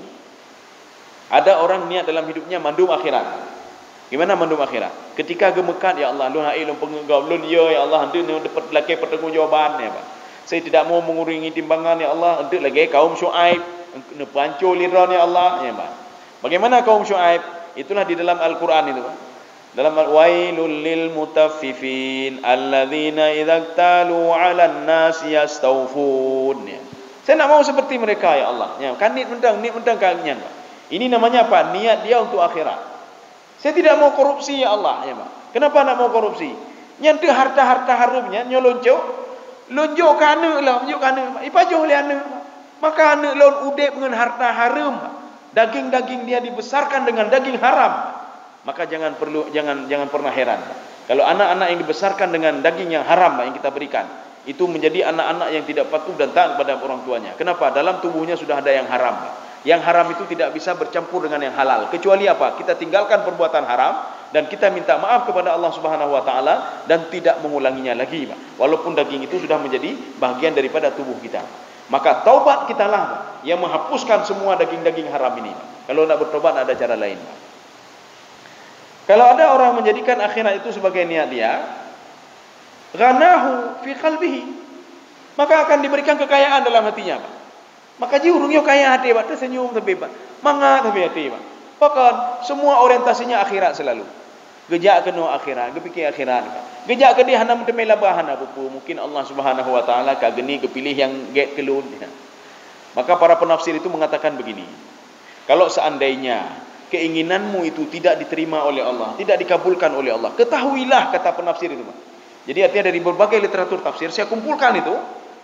[SPEAKER 3] Ada orang niat dalam hidupnya mandum akhirat. Gimana mandum akhirat? Ketika gemekat, ya Allah, lu hai lu penggau, lu ya Allah, hendak dapat lagi pertanggungjawaban, ya Pak. Saya tidak mau mengurangi timbangan, ya Allah, hendak lagi kaum Syuaib, ne panco liran, ya Allah, ya Pak. Bagaimana kaum Syuaib? Itulah di dalam Al-Qur'an itu, Pak. Dalam wailul lil mutaffifin alladzina idza talu 'alan nasi yastawfun. Saya nak mau seperti mereka, ya Allah. Ya, kan niat mendang kangen, Pak. Ini namanya apa? Niat dia untuk akhirat. Saya tidak mau korupsi, ya Allah, ya Pak. Kenapa nak mau korupsi? Nyentuh harta harumnya nyolonjo kana lah, unjuk kana. Ipajoh le ane. Maka ane lawan udep dengan harta harum. Daging-daging dia dibesarkan dengan daging haram. Maka jangan pernah heran. Kalau anak-anak yang dibesarkan dengan daging yang haram yang kita berikan, itu menjadi anak-anak yang tidak patuh dan taat kepada orang tuanya. Kenapa? Dalam tubuhnya sudah ada yang haram. Yang haram itu tidak bisa bercampur dengan yang halal. Kecuali apa? Kita tinggalkan perbuatan haram dan kita minta maaf kepada Allah Subhanahu wa taala dan tidak mengulanginya lagi, Pak. Walaupun daging itu sudah menjadi bagian daripada tubuh kita. Maka taubat kita lah, Pak, yang menghapuskan semua daging-daging haram ini, Pak. Kalau nak bertobat ada cara lain, Pak. Kalau ada orang menjadikan akhirat itu sebagai niat dia, ghanahu fi qalbihi, maka akan diberikan kekayaan dalam hatinya, Pak. Maka jiurungnya kaya hati, Pak, tersenyum tapi Pak, mangga tapi hati, Pak. Bahkan semua orientasinya akhirat selalu. Gejak kena akhirat, gepikir akhirat, Pak. Gejak ke dia hana mentemela bahana buku. Mungkin Allah Subhanahu wa taala kageni kepilih yang get kelun. Maka para penafsir itu mengatakan begini. Kalau seandainya keinginanmu itu tidak diterima oleh Allah, tidak dikabulkan oleh Allah, ketahuilah, kata penafsir itu, Pak. Jadi artinya dari berbagai literatur tafsir saya kumpulkan itu,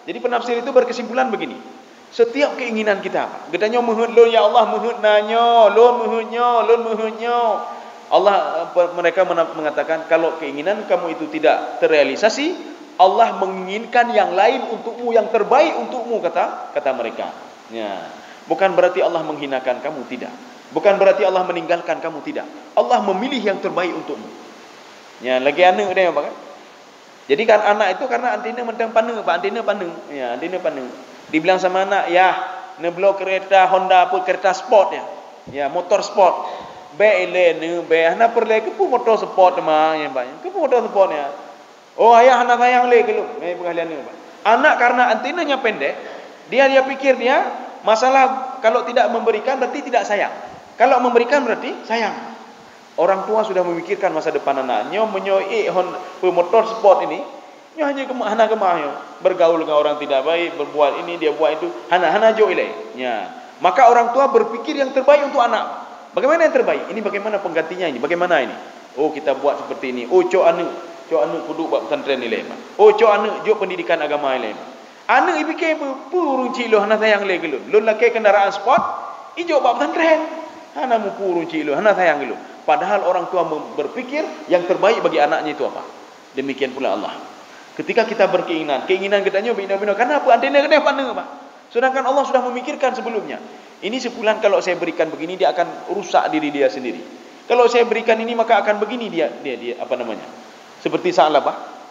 [SPEAKER 3] Jadi penafsir itu berkesimpulan begini. Setiap keinginan kita, katanya muhud lun ya Allah, muhud nanyo, lun muhudnyo. Allah mereka mengatakan kalau keinginan kamu itu tidak terrealisasi, Allah menginginkan yang lain untukmu, yang terbaik untukmu, kata mereka. Ya. Bukan berarti Allah menghinakan kamu, tidak. Bukan berarti Allah meninggalkan kamu, tidak. Allah memilih yang terbaik untukmu. Ya, lagi anak dia apa kan? Jadi kan anak itu karena antina mentang paneng, Pak, antina paneng. Ya, antina paneng. Dibilang sama anak, ya, neblo kereta Honda pun kereta sport ya. Ya, motor sport. Be ana perle ke pu motor sport mah yang banyak. Ke pu motor sportnya. Oh, ayah anak sayang le ke lu. Pengalian ni, Pak. Anak karena antenanya pendek, dia pikir dia masalah kalau tidak memberikan berarti tidak sayang. Kalau memberikan berarti sayang. Orang tua sudah memikirkan masa depan anaknya, menyoi motor sport ini, hanya hana kemah bergaul dengan orang tidak baik, berbuat ini, dia buat itu, hana jo ilai. Ya. Maka orang tua berpikir yang terbaik untuk anak. Bagaimana yang terbaik? Ini bagaimana penggantinya ini? Bagaimana ini? Oh, kita buat seperti ini. Oh, cok anu kudu buat pesantren nilai. Oh, cok anu jo pendidikan agama nilai. Anu ipike purun cilo hana sayang le gelu. Lun lake kendaraan sport, ijo buat pesantren. Hana mu purun cilo hana sayang gelu. Padahal orang tua berpikir yang terbaik bagi anaknya itu apa? Demikian pula Allah. Ketika kita berkeinginan, keinginan kita nyo bina-bina, kenapa antena kena pandang Pak? Sedangkan Allah sudah memikirkan sebelumnya. Ini sebulan kalau saya berikan begini, dia akan rusak diri dia sendiri. Kalau saya berikan ini maka akan begini dia apa namanya? Seperti Sa'labah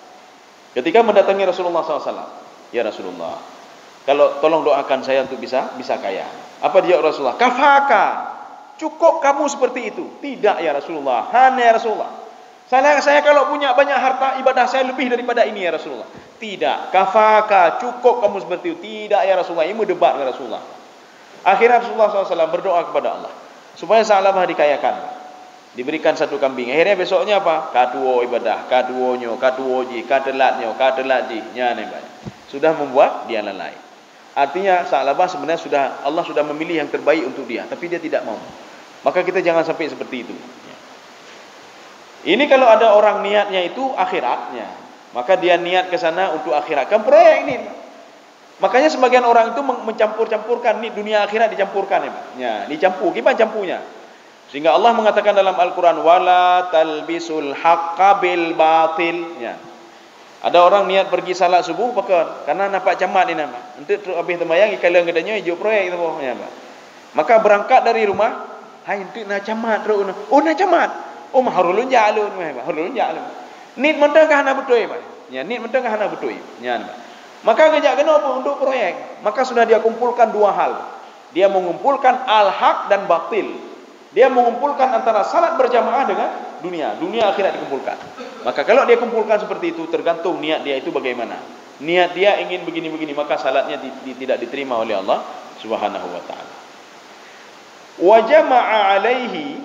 [SPEAKER 3] ketika mendatangi Rasulullah SAW. Ya Rasulullah, kalau tolong doakan saya untuk bisa kaya. Apa dia Rasulullah? Kafaka. Cukup kamu seperti itu? Tidak ya Rasulullah. Hanya ya Rasulullah. Saya kalau punya banyak harta, ibadah saya lebih daripada ini ya Rasulullah. Tidak. Kafaka. Cukup kamu seperti itu? Tidak ya Rasulullah. Ini debat ya Rasulullah. Akhirnya Rasulullah SAW berdoa kepada Allah supaya Sa'labah dikayakan, diberikan satu kambing. Akhirnya besoknya apa? Kaduo ibadah, kaduonyo, kaduoji, kadelatnyo, kadelatji. Sudah membuat dia lalai. Artinya Sa'labah sebenarnya Allah sudah memilih yang terbaik untuk dia, tapi dia tidak mau. Maka kita jangan sampai seperti itu. Ini kalau ada orang niatnya itu akhiratnya, maka dia niat ke sana untuk akhirat. Kan proyek ini. Makanya sebagian orang itu mencampur-campurkan ni dunia akhirat dicampurkan ya. Dicampur, gimana campurnya? Sehingga Allah mengatakan dalam Al-Qur'an wala talbisul haqqo bil batil ya. Ada orang niat pergi salat subuh pakai karena nampak camat ni nama. Untuk habis sembahyang ikalang katanya hijau proyek tu ya, Pak. Maka berangkat dari rumah, hai untuk nak camat terus. Oh nak camat. Oh maharulun jalun, maharulun jalun. Nit mentang ke hana betul Pak. Ya, nit mentang ke hana betul. Ya, Pak. Maka ngejak kenapa untuk proyek? Maka sudah dia kumpulkan dua hal. Dia mengumpulkan al-haq dan batil. Dia mengumpulkan antara salat berjamaah dengan dunia akhirat dikumpulkan. Maka kalau dia kumpulkan seperti itu, tergantung niat dia itu bagaimana. Niat dia ingin begini-begini, maka salatnya tidak diterima oleh Allah Subhanahu wa taala. Wa jama'a alaihi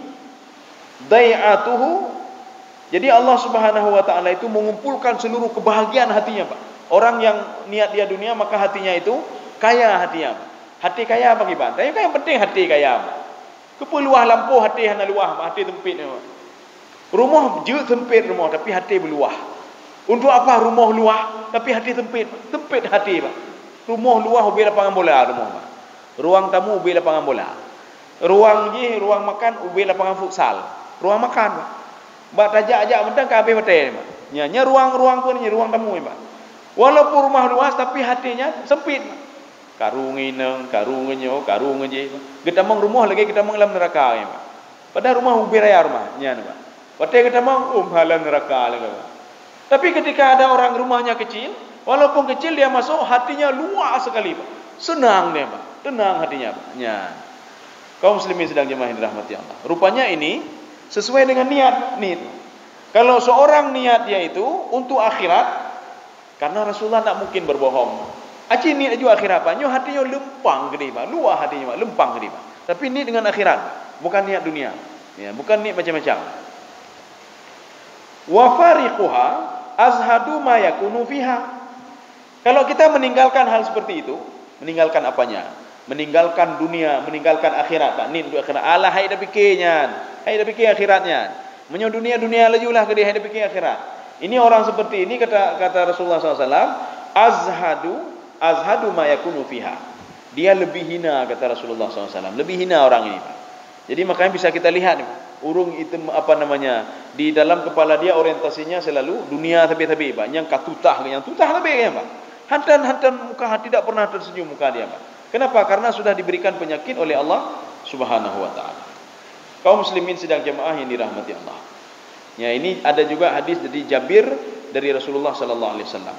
[SPEAKER 3] dai'atuhu. Jadi Allah Subhanahu wa taala itu mengumpulkan seluruh kebahagiaan hatinya, Pak. Orang yang niat dia dunia, maka hatinya itu kaya hatinya. Hati kaya apa gimana? Tapi yang penting hati kaya. Kepeluah lampu hati hana luah, hati sempit. Rumah je sempit rumah, tapi hati berluah. Untuk apa rumah luah tapi hati sempit? Sempit hati, Pak. Rumah luah ubi lapangan bola rumah, Pak. Ruang tamu ubi lapangan bola. Ruang makan ubi lapangan futsal. Ruang makan, Pak. Bak tajak-ajak mentang ke habis betul, Pak. Nya ruang pun ni ruang tamu, Pak. Walaupun rumah luas tapi hatinya sempit. Karungineng, karungenyo, karungenje. Kita mang rumah lagi kita mang dalam neraka ya, Pak. Padahal rumah ubi raya rumah, nya Pak. Padahal kita mang halam neraka lagi, Pak. Tapi ketika ada orang rumahnya kecil, walaupun kecil dia masuk hatinya luas sekali, Pak. Senang dia, Pak. Tenang hatinya, Pak. Nya. Kaum muslimin sedang jemaah yang dirahmati Allah. Rupanya ini sesuai dengan niat. Kalau seorang niat dia itu untuk akhirat, karena Rasulullah tak mungkin berbohong. Aci ni juga akhirat apa? Nyo hatinya lempang gede, Pak. Luah hatinya, Pak. Lempang gede, Pak. Tapi ni dengan akhirat, bukan niat dunia. Ya, bukan niat macam-macam. Wa fariquha azhadu ma yakunu fiha. Kalau kita meninggalkan hal seperti itu, meninggalkan apanya? Meninggalkan dunia, meninggalkan akhirat, Pak. Ni untuk akhirat. Allah hai dah fikirnya. Hai dah fikir akhiratnya. Menyo dunia lajulah gede hai dah fikir akhirat. Ini orang seperti ini kata Rasulullah SAW, azhadu azhadu ma yakunu fiha. Dia lebih hina, kata Rasulullah SAW. Lebih hina orang ini, Pak. Jadi makanya bisa kita lihat, urung itu di dalam kepala dia orientasinya selalu dunia tabi-tabi, Pak. Yang tutah tabi ya, Pak. Hantan muka tidak pernah tersenyum muka dia, Pak. Kenapa? Karena sudah diberikan penyakit oleh Allah Subhanahu wa taala. Kaum muslimin sedang jemaah yang dirahmati Allah. Ya, ini ada juga hadis dari Jabir dari Rasulullah sallallahu alaihi wasallam.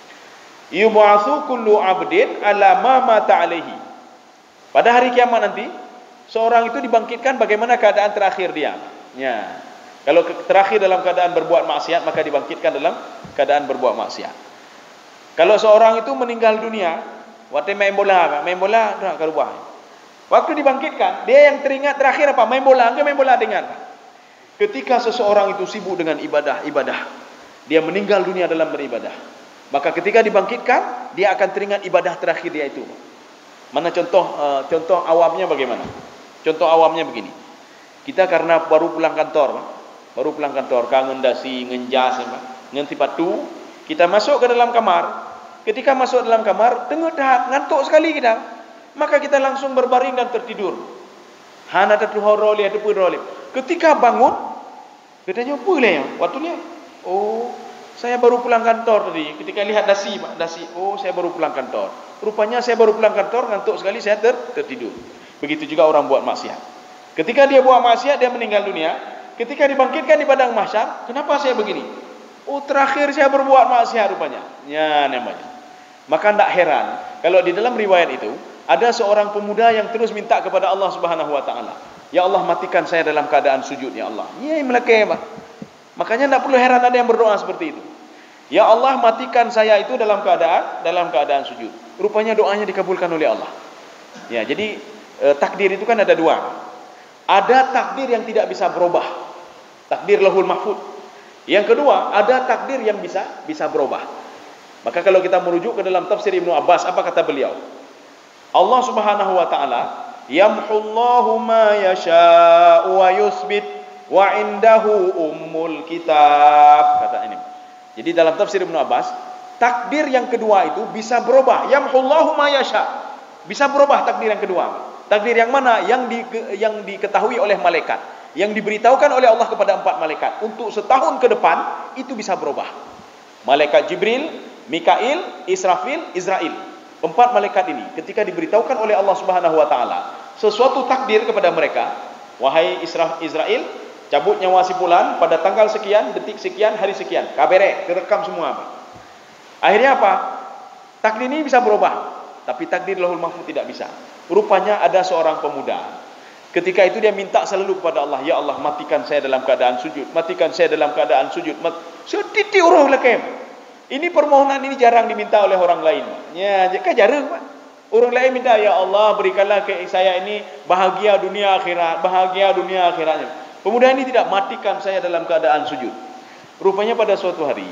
[SPEAKER 3] Yub'atsu kullu 'abdin 'ala ma mata 'alaihi. Pada hari kiamat nanti, seorang itu dibangkitkan bagaimana keadaan terakhir dia. Ya. Kalau terakhir dalam keadaan berbuat maksiat, maka dibangkitkan dalam keadaan berbuat maksiat. Kalau seorang itu meninggal dunia, waktu main bola dah keluar. Waktu dibangkitkan, dia yang teringat terakhir apa? Main bola dengan. Ketika seseorang itu sibuk dengan ibadah, dia meninggal dunia dalam beribadah. Maka ketika dibangkitkan, dia akan teringat ibadah terakhir dia itu. Mana contoh awamnya bagaimana? Contoh awamnya begini. Kita karena baru pulang kantor, kangen dasi, ngenjas, nganti patu, kita masuk ke dalam kamar. Ketika masuk dalam kamar, tengok dah ngantuk sekali kita. Maka kita langsung berbaring dan tertidur. Hana tertuhoroli ada puroli. Ketika bangun, katanya apa lah ya? Waktunya, saya baru pulang kantor tadi. Ketika lihat dasi, saya baru pulang kantor. Rupanya saya baru pulang kantor, ngantuk sekali, saya tertidur. Begitu juga orang buat maksiat. Ketika dia buat maksiat, dia meninggal dunia. Ketika dibangkitkan di padang mahsyar, kenapa saya begini? Terakhir saya berbuat maksiat rupanya. Ya, namanya. Maka tidak heran kalau di dalam riwayat itu ada seorang pemuda yang terus minta kepada Allah Subhanahu wa taala, "Ya Allah, matikan saya dalam keadaan sujud, ya Allah." Ya, melekai, Pak. Makanya tidak perlu heran ada yang berdoa seperti itu. Ya Allah, matikan saya itu dalam keadaan sujud. Rupanya doanya dikabulkan oleh Allah. Ya, jadi takdir itu kan ada dua. Ada takdir yang tidak bisa berubah. Takdir Lauhul Mahfuz. Yang kedua, ada takdir yang bisa berubah. Maka kalau kita merujuk ke dalam tafsir Ibnu Abbas, apa kata beliau? Allah Subhanahu wa taala, "Yamhullahu ma yasha'u wa yusbit wa indahu ummul kitab." Kata ini. Jadi dalam tafsir Ibnu Abbas, takdir yang kedua itu bisa berubah. Yamhullahu ma yasha'. Bisa berubah takdir yang kedua. Takdir yang mana? Yang diketahui oleh malaikat, yang diberitahukan oleh Allah kepada 4 malaikat untuk setahun ke depan, itu bisa berubah. Malaikat Jibril, Mikail, Israfil, Israel. 4 malaikat ini ketika diberitahukan oleh Allah Subhanahu wa taala sesuatu takdir kepada mereka, wahai Israel, cabut nyawa si fulan pada tanggal sekian, detik sekian, hari sekian. Kabere, kerekam semua. Akhirnya apa? Takdir ini bisa berubah, tapi takdir Lauhul Mahfuz tidak bisa. Rupanya ada seorang pemuda, ketika itu dia minta selalu kepada Allah, "Ya Allah, matikan saya dalam keadaan sujud, matikan saya dalam keadaan sujud." Setitik uruh lekem. Ini permohonan ini jarang diminta oleh orang lain. Ya, jarang, Pak. Orang lain minta, "Ya Allah, berikanlah ke saya ini bahagia dunia akhiratnya." Pemuda ini tidak, "Matikan saya dalam keadaan sujud." Rupanya pada suatu hari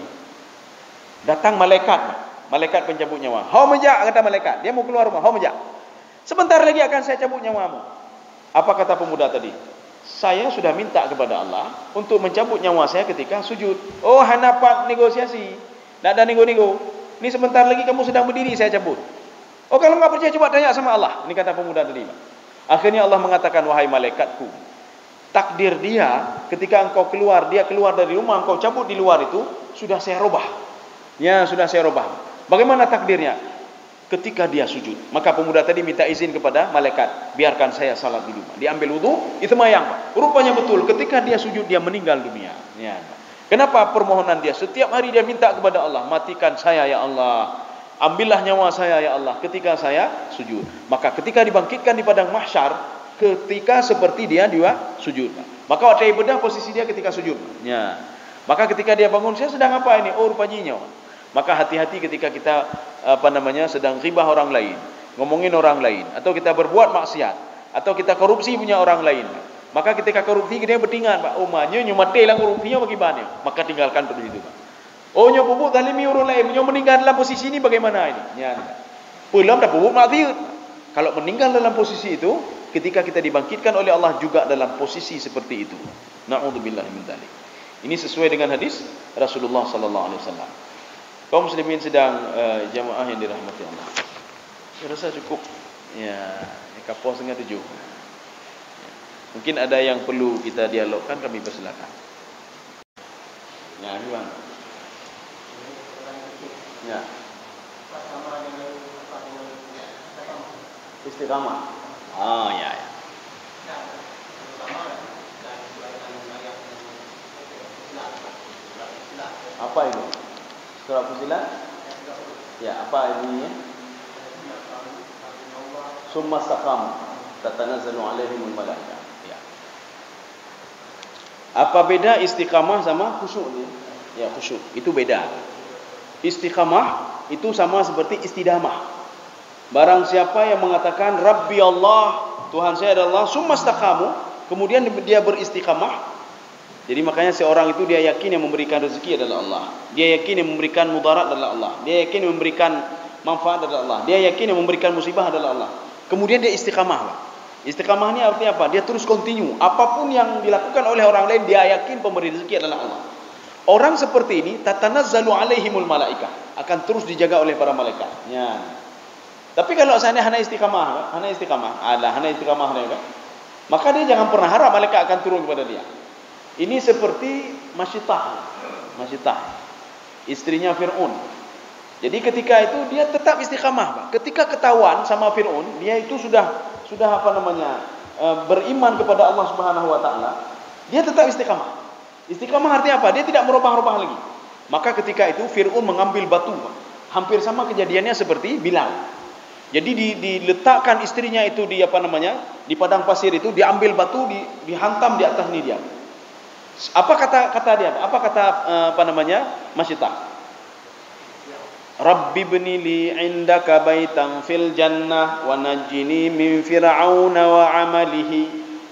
[SPEAKER 3] datang malaikat pencabut nyawa. "Hau menjak," kata malaikat. Dia mau keluar rumah, "Hau menjak. Sebentar lagi akan saya cabut nyawamu." Apa kata pemuda tadi? "Saya sudah minta kepada Allah untuk mencabut nyawa saya ketika sujud." "Oh, hanapat negosiasi. Tak ada nego-nego. Ini sebentar lagi kamu sedang berdiri, saya cabut." "Oh, kalau enggak percaya, coba tanya sama Allah." Ini kata pemuda tadi. Akhirnya Allah mengatakan, "Wahai malaikatku, takdir dia ketika engkau keluar, dia keluar dari rumah, engkau cabut di luar itu, sudah saya robah. Ya, sudah saya robah." Bagaimana takdirnya? Ketika dia sujud, maka pemuda tadi minta izin kepada malaikat, "Biarkan saya salat di rumah." Diambil wudu, itu mayang, Pak. Rupanya betul, ketika dia sujud, dia meninggal dunia. Ya, Pak. Kenapa permohonan dia? Setiap hari dia minta kepada Allah, "Matikan saya ya Allah. Ambillah nyawa saya ya Allah ketika saya sujud." Maka ketika dibangkitkan di padang mahsyar, ketika seperti dia sujud. Maka waktu ibadah posisi dia ketika sujud. Ya. Maka ketika dia bangun, "Saya sedang apa ini?" "Oh, rupanya nyawa." Maka hati-hati ketika kita sedang ghibah orang lain, ngomongin orang lain, atau kita berbuat maksiat, atau kita korupsi punya orang lain. Maka ketika korupsi kita bertingan, "Pak, nyo mati lah korupsinya bagaimana?" Maka tinggalkan pada itu, Pak. Nyo pupuk zalimi orang lain, nyo meninggal dalam posisi ini bagaimana ini? Ya. Belum dah pupuk maksiat. Kalau meninggal dalam posisi itu, ketika kita dibangkitkan oleh Allah juga dalam posisi seperti itu. Na'udzubillah min dzalik. Ini sesuai dengan hadis Rasulullah sallallahu alaihi wasallam. Kaum muslimin sedang jamaah yang dirahmati Allah. Saya rasa cukup. Ya, kapal 6:30. Mungkin ada yang perlu kita dialogkan, kami persilakan. Ya, Iwan. Ya. Istiqamah. Ya. Apa itu? Surah Fussilat? Ya, apa ini? Summa istaqamu tatanazzalu alaihimul malaikah. Ya. Apa beda istiqamah sama khusyuk ni? Ya, khusyuk itu beda. Istiqamah itu sama seperti istidamah. Barang siapa yang mengatakan Rabbi Allah, Tuhan saya adalah, summa istaqamu, kemudian dia beristiqamah. Jadi makanya seorang itu dia yakin yang memberikan rezeki adalah Allah. Dia yakin yang memberikan mudarat adalah Allah. Dia yakin yang memberikan manfaat adalah Allah. Dia yakin yang memberikan musibah adalah Allah. Kemudian dia istiqamah. Istiqamah ini artinya apa? Dia terus continue. Apapun yang dilakukan oleh orang lain, dia yakin pemberi rezeki adalah Allah. Orang seperti ini tatanazzalu alaihimul malaikah, akan terus dijaga oleh para malaikat. Ya. Tapi kalau seandainya hana istiqamah, maka dia jangan pernah harap malaikat akan turun kepada dia. Ini seperti Masyitah, istrinya Fir'aun. Jadi ketika itu dia tetap istiqamah. Ketika ketahuan sama Fir'aun, dia itu sudah beriman kepada Allah Subhanahu wa taala, dia tetap istiqamah. Istiqamah artinya apa? Dia tidak merubah-rubah lagi. Maka ketika itu Fir'aun mengambil batu. Hampir sama kejadiannya seperti Bilal. Jadi diletakkan istrinya itu di padang pasir itu, diambil batu, dihantam di atas ini dia. Apa kata dia? Apa kata Masyitah? Rabbi bni li indaka baitan fil jannah wa najjini min fir'auna wa amalihi.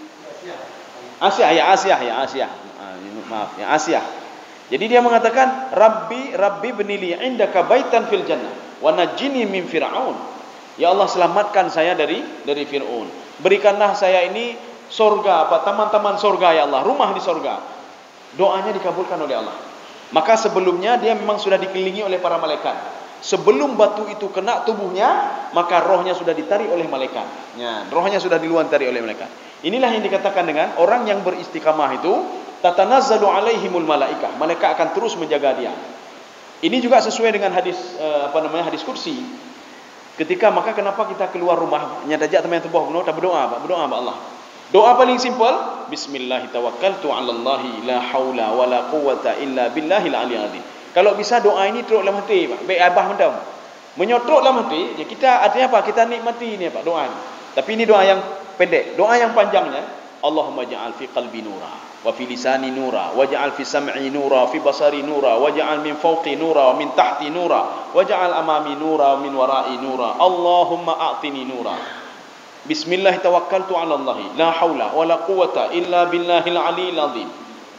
[SPEAKER 3] Asyah. Jadi dia mengatakan Rabbi bni li indaka baitan fil jannah wa najjini min fir'aun. Ya Allah, selamatkan saya dari Fir'aun. Berikanlah saya ini surga, taman-taman surga ya Allah, rumah di surga. Doanya dikabulkan oleh Allah. Maka sebelumnya dia memang sudah dikelilingi oleh para malaikat. Sebelum batu itu kena tubuhnya, maka rohnya sudah ditarik oleh malaikat. Ya, rohnya sudah ditarik oleh malaikat. Inilah yang dikatakan dengan orang yang beristiqamah itu tatanazzalu alaihimul malaikah. Malaikat akan terus menjaga dia. Ini juga sesuai dengan hadis hadis kursi. Ketika maka kenapa kita keluar rumah nyadajak teman tubuh bunuh tak berdoa Allah. Doa paling simple, bismillah tawakkaltu 'ala Allah la haula wala quwwata illa billahil aliyyil azim. Kalau bisa doa ini teruk dalam hati, Pak. Baik abah mendam. Menyotrok dalam hati, ya kita artinya apa? Kita nikmati ini, Pak, doa ini. Tapi ini doa yang pendek. Doa yang panjangnya, Allahumma ja'al fi qalbi nura wa fi lisani nura waj'al fi sam'i nura fi basari nura waj'al min fawqi nura wa min tahti nura waj'al amami nura wa min wara'i nura. Allahumma a'tini nura. Bismillah tawakkaltu 'ala Allah la haula wala quwwata illa billahil aliyyil azim.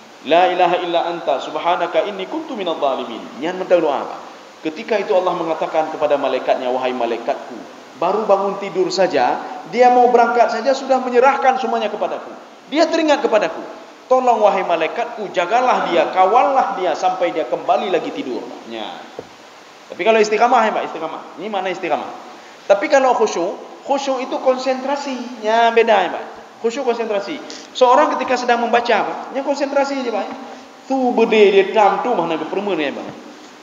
[SPEAKER 3] La ilaha illa anta subhanaka inni kuntu minadh dhalimin. Yang mental doa apa? Ketika itu Allah mengatakan kepada malaikatnya, wahai malaikatku, baru bangun tidur saja, dia mau berangkat saja sudah menyerahkan semuanya kepadaku. Dia teringat kepadaku. Tolong wahai malaikatku, jagalah dia, kawallah dia sampai dia kembali lagi tidur. Ya. Tapi kalau istiqamah ya Pak, istiqamah. Ini makna istiqamah. Tapi kalau khusyuk itu konsentrasi. Ya beda ya Pak. Khusyuk konsentrasi. Seorang ketika sedang membaca Pak, yang konsentrasi aja Pak. Tu berde dia tam tu mana permen ya Pak.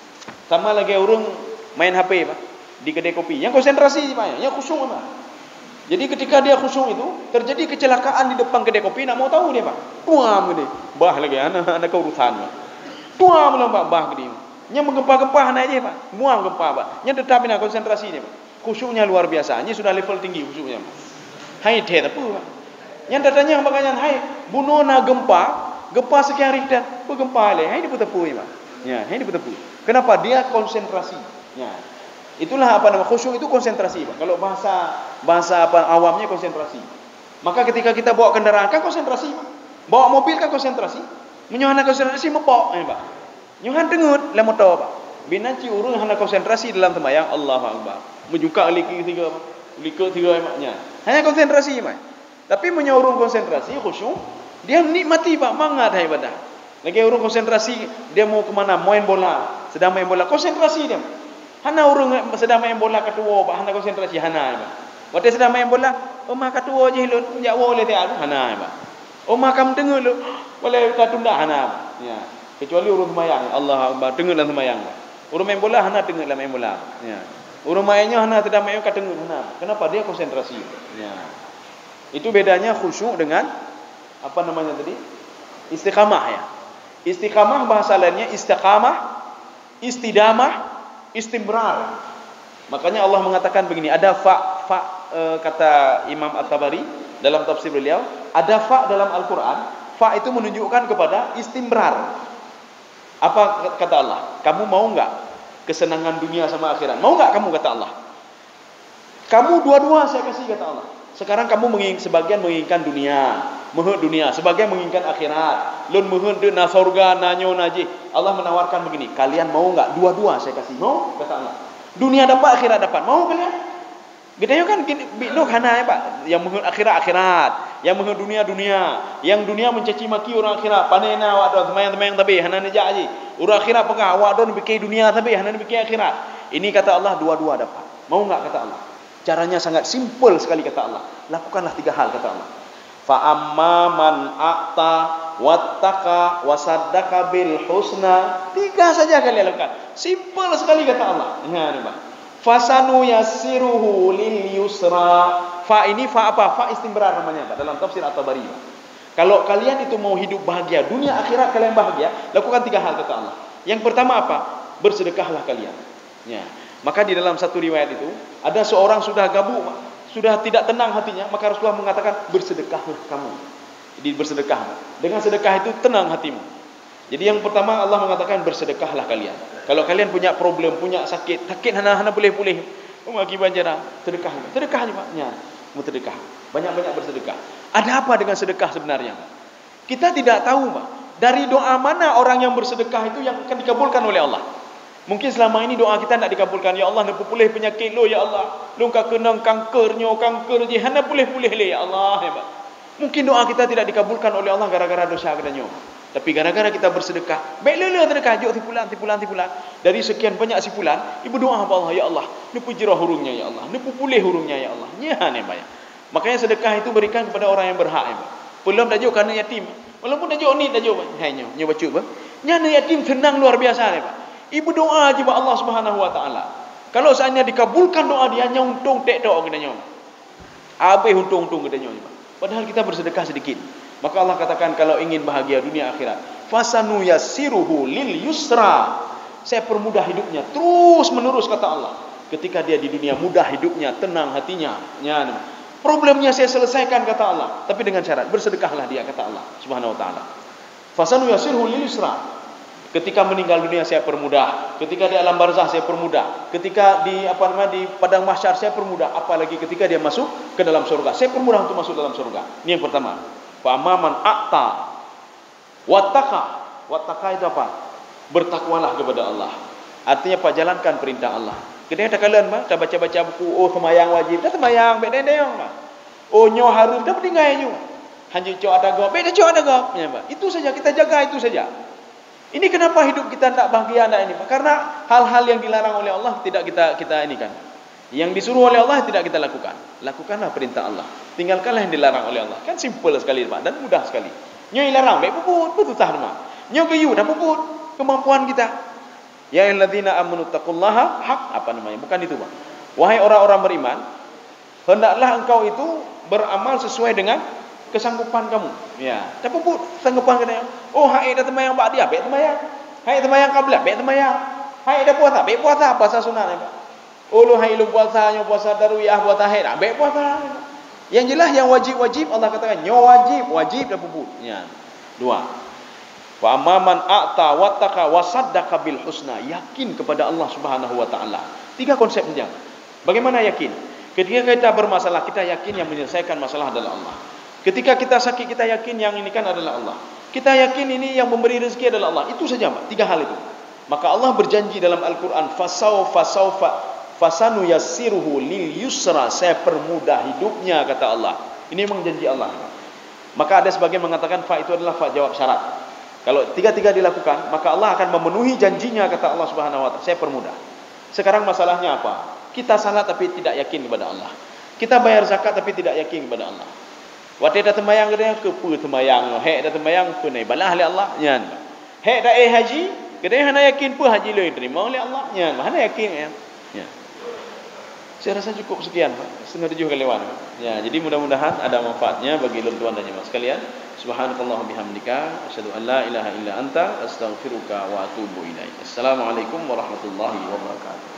[SPEAKER 3] Sama lagi orang main HP Pak di kedai kopi. Yang konsentrasi Pak, yang khusyuk Pak. Jadi ketika dia khusyuk itu terjadi kecelakaan di depan kedai kopi, nak mau tahu dia Pak. Tuam gede. Bah lagi anak keurusan Pak. Tuam lah Pak, bah gede. Yang menggempa-gempa anak aja Pak. Muam gempa Pak. Yang tetap nak konsentrasi dia Pak. Khusyuknya luar biasa. Ini sudah level tinggi khusyuknya Pak. Hai teh apa Pak. Yang datanya makanya hai bunona gempa sekian Richter, gempa le. Hai diputepu Pak. Ya, hai diputepu. Kenapa? Dia konsentrasi. Ya. Itulah khusyuk itu konsentrasi Pak. Kalau bahasa awamnya konsentrasi. Maka ketika kita bawa kendaraan kan konsentrasi Pak. Bawa mobil kan konsentrasi. Menyohana konsentrasi mepok Pak. Nyohan dengut le motor Pak. Binanci urung hana konsentrasi dalam sembahyang Allahu Akbar. Menjuka liki tiga Pak. Hanya konsentrasi Pak. Tapi menyorong konsentrasi khusyuk, dia nikmati Pak, mangat ibadah. Lagi orang konsentrasi, dia mau ke mana? Main bola, sedang main bola, konsentrasi dia. Hana urung sedang main bola ketua, Pak. Hana konsentrasi hana, Pak. Waktu sedang main bola, omah ketua je lun, jauh oleh tiap hana, Pak. Omah kamu dengar lu, boleh katunda hana, Pak. Ya. Kecuali urung semayang, Allah Akbar, dengar dalam semayang, Pak. Urung main bola hana dengar dalam main bola. Ya. Urung mainnya hana tidak main kat dengar hana. Kenapa? Dia konsentrasi. Ya. Itu bedanya khusyuk dengan apa namanya tadi? Istiqamah ya. Istiqamah bahasa lainnya istiqamah, istidamah, istimrar. Makanya Allah mengatakan begini, ada kata Imam At-Tabari dalam tafsir beliau, ada fa dalam Al-Qur'an. Fa itu menunjukkan kepada istimrar. Apa kata Allah? Kamu mau enggak kesenangan dunia sama akhirat? Mau enggak kamu kata Allah? Kamu dua-dua saya kasih kata Allah. Sekarang kamu sebagian menginginkan dunia, mehut dunia, sebagian menginginkan akhirat. Lun mehut na surga nanyo naji. Allah menawarkan begini, kalian mau enggak dua-dua saya kasih? Mau kata Allah. Dunia dapat, akhirat dapat. Mau kalian? Gedenya kan binok hana ya, Pak. Yang mehut akhirat, yang mehut dunia, yang dunia mencaci maki orang akhirat. Panena awak don temayang tapi hana ni jaji. Orang akhirat pegah awak don bikin dunia tapi hana ni bikin akhirat. Ini kata Allah dua-dua dapat. Mau enggak kata Allah? Caranya sangat simpel sekali kata Allah. Lakukanlah 3 hal kata Allah. Fa amma man a'ta wattaqa wasaddaqa bil husna. 3 saja kalian lakukan. Simpel sekali kata Allah. Ya, ni Pak. Fasanu yassiruhu lil yusra. Fa ini fa apa? Fa istimrar namanya Pak dalam tafsir At-Tabari. Kalau kalian itu mau hidup bahagia, dunia akhirat kalian bahagia, lakukan 3 hal kata Allah. Yang pertama apa? Bersedekahlah kalian. Ya. Maka di dalam satu riwayat itu ada seorang sudah gabuk, sudah tidak tenang hatinya, maka Rasulullah mengatakan bersedekahlah kamu. Jadi bersedekah. Dengan sedekah itu tenang hatimu. Jadi yang pertama Allah mengatakan bersedekahlah kalian. Kalau kalian punya problem, punya sakit hana boleh-boleh. Akibat jara sedekah. Sedekah aja Pak. Ya, mau sedekah. Banyak-banyak bersedekah. Ada apa dengan sedekah sebenarnya? Kita tidak tahu, Pak. Dari doa mana orang yang bersedekah itu yang akan dikabulkan oleh Allah? Mungkin selama ini doa kita tidak dikabulkan. Ya Allah, nak pulih penyakit lo ya Allah. Lo ka kenang kanker je hana pulih-pulih le ya Allah ya Pak. Mungkin doa kita tidak dikabulkan oleh Allah gara-gara dosa katanya. Tapi gara-gara kita bersedekah, baik lele sedekah jauh tipulan. Dari sekian banyak sipulan, ibu doa apa Allah ya Allah, ni pujirah hurungnya ya Allah, ni pulih hurungnya ya Allah. Nya ne Pak. Makanya sedekah itu berikan kepada orang yang berhak ya Pak. Belum tajuk kerana yatim. Walaupun tajuk ni tajuk hanya baca apa? Nya yatim senang luar biasa ne Pak. Ibu doa aja Allah Subhanahu wa taala. Kalau seandainya dikabulkan doa dia hanya untung tek tok katanya. Habis untung katanya. Padahal kita bersedekah sedikit. Maka Allah katakan kalau ingin bahagia dunia akhirat, fasanu yassiruhu lil yusra. Saya permudah hidupnya terus menerus kata Allah. Ketika dia di dunia mudah hidupnya, tenang hatinya. Ya, problemnya saya selesaikan kata Allah, tapi dengan syarat bersedekahlah dia kata Allah Subhanahu wa taala. Fasanu yassiruhu lil yusra. Ketika meninggal dunia saya permudah, ketika di alam barzah saya permudah, ketika di di padang mahsyar saya permudah, apalagi ketika dia masuk ke dalam surga, saya permudah untuk masuk dalam surga. Ini yang pertama. Fa amman a'ta wattaqa itu apa? Bertakwalah kepada Allah. Artinya Pak jalankan perintah Allah. Ketika kalian mah baca-baca buku, oh semayang wajib, dah semayang bek dendeng mah. Oh nyo harus dah peninggal nyo. Hanju cok ada gop, bek cok ada gop. Itu saja kita jaga itu saja. Ini kenapa hidup kita tidak bahagia ini Pak? Karena hal-hal yang dilarang oleh Allah tidak kita ini kan. Yang disuruh oleh Allah tidak kita lakukan. Lakukanlah perintah Allah. Tinggalkanlah yang dilarang oleh Allah. Kan simple sekali Pak dan mudah sekali. Nyo dilarang baik puput betul tah mah. Nyo geyu dah puput kemampuan kita. Ya alladzina amanu taqullaha haq apa namanya? Bukan itu Pak. Wahai orang-orang beriman, hendaklah engkau itu beramal sesuai dengan kesanggupan kamu. Ya, dah puput sanggupan kena. Oh, hai dah temayang bak dia, baik temayang. Hai temayang qablah, baik temayang. Hai dah puasa, baik puasa sunat Pak. Oh, lu hai lu puasanya puasa daruyah puasa haid, baik puasa. Yang jelas yang wajib Allah katakan nyo wajib dah puput. Ya. 2. Wa amman a'ta wattaqa wasaddaqa bil husna. Yakin kepada Allah Subhanahu wa taala. 3 konsep saja. Bagaimana yakin? Ketika kita bermasalah, kita yakin yang menyelesaikan masalah adalah Allah. Ketika kita sakit, kita yakin yang ini kan adalah Allah. Kita yakin ini yang memberi rezeki adalah Allah. Itu saja Pak, 3 hal itu. Maka Allah berjanji dalam Al-Quran, fasanu yassiruhu lil yusra. Saya permudah hidupnya kata Allah. Ini memang janji Allah. Maka ada sebagian mengatakan fa itu adalah fa jawab syarat. Kalau 3 dilakukan, maka Allah akan memenuhi janjinya kata Allah Subhanahu wa taala. Saya permudah. Sekarang masalahnya apa? Kita salat tapi tidak yakin kepada Allah. Kita bayar zakat tapi tidak yakin kepada Allah. Waktu dah tembayang kedai ke pu tembayang, hek dah tembayang pu nai balah oleh Allah nyan. Hek dah haji, kedai hana yakin pu haji le terima oleh Allah nyan. Hana yakin ya. Ya. Saya rasa cukup sekian, Pak. 6:30 kelewat. Ya, jadi mudah-mudahan ada manfaatnya bagi tuan dan jemaah sekalian. Subhanakallah bihamdika asyhadu an la ilaha illa anta astaghfiruka wa atubu ilaik. Assalamualaikum warahmatullahi wabarakatuh.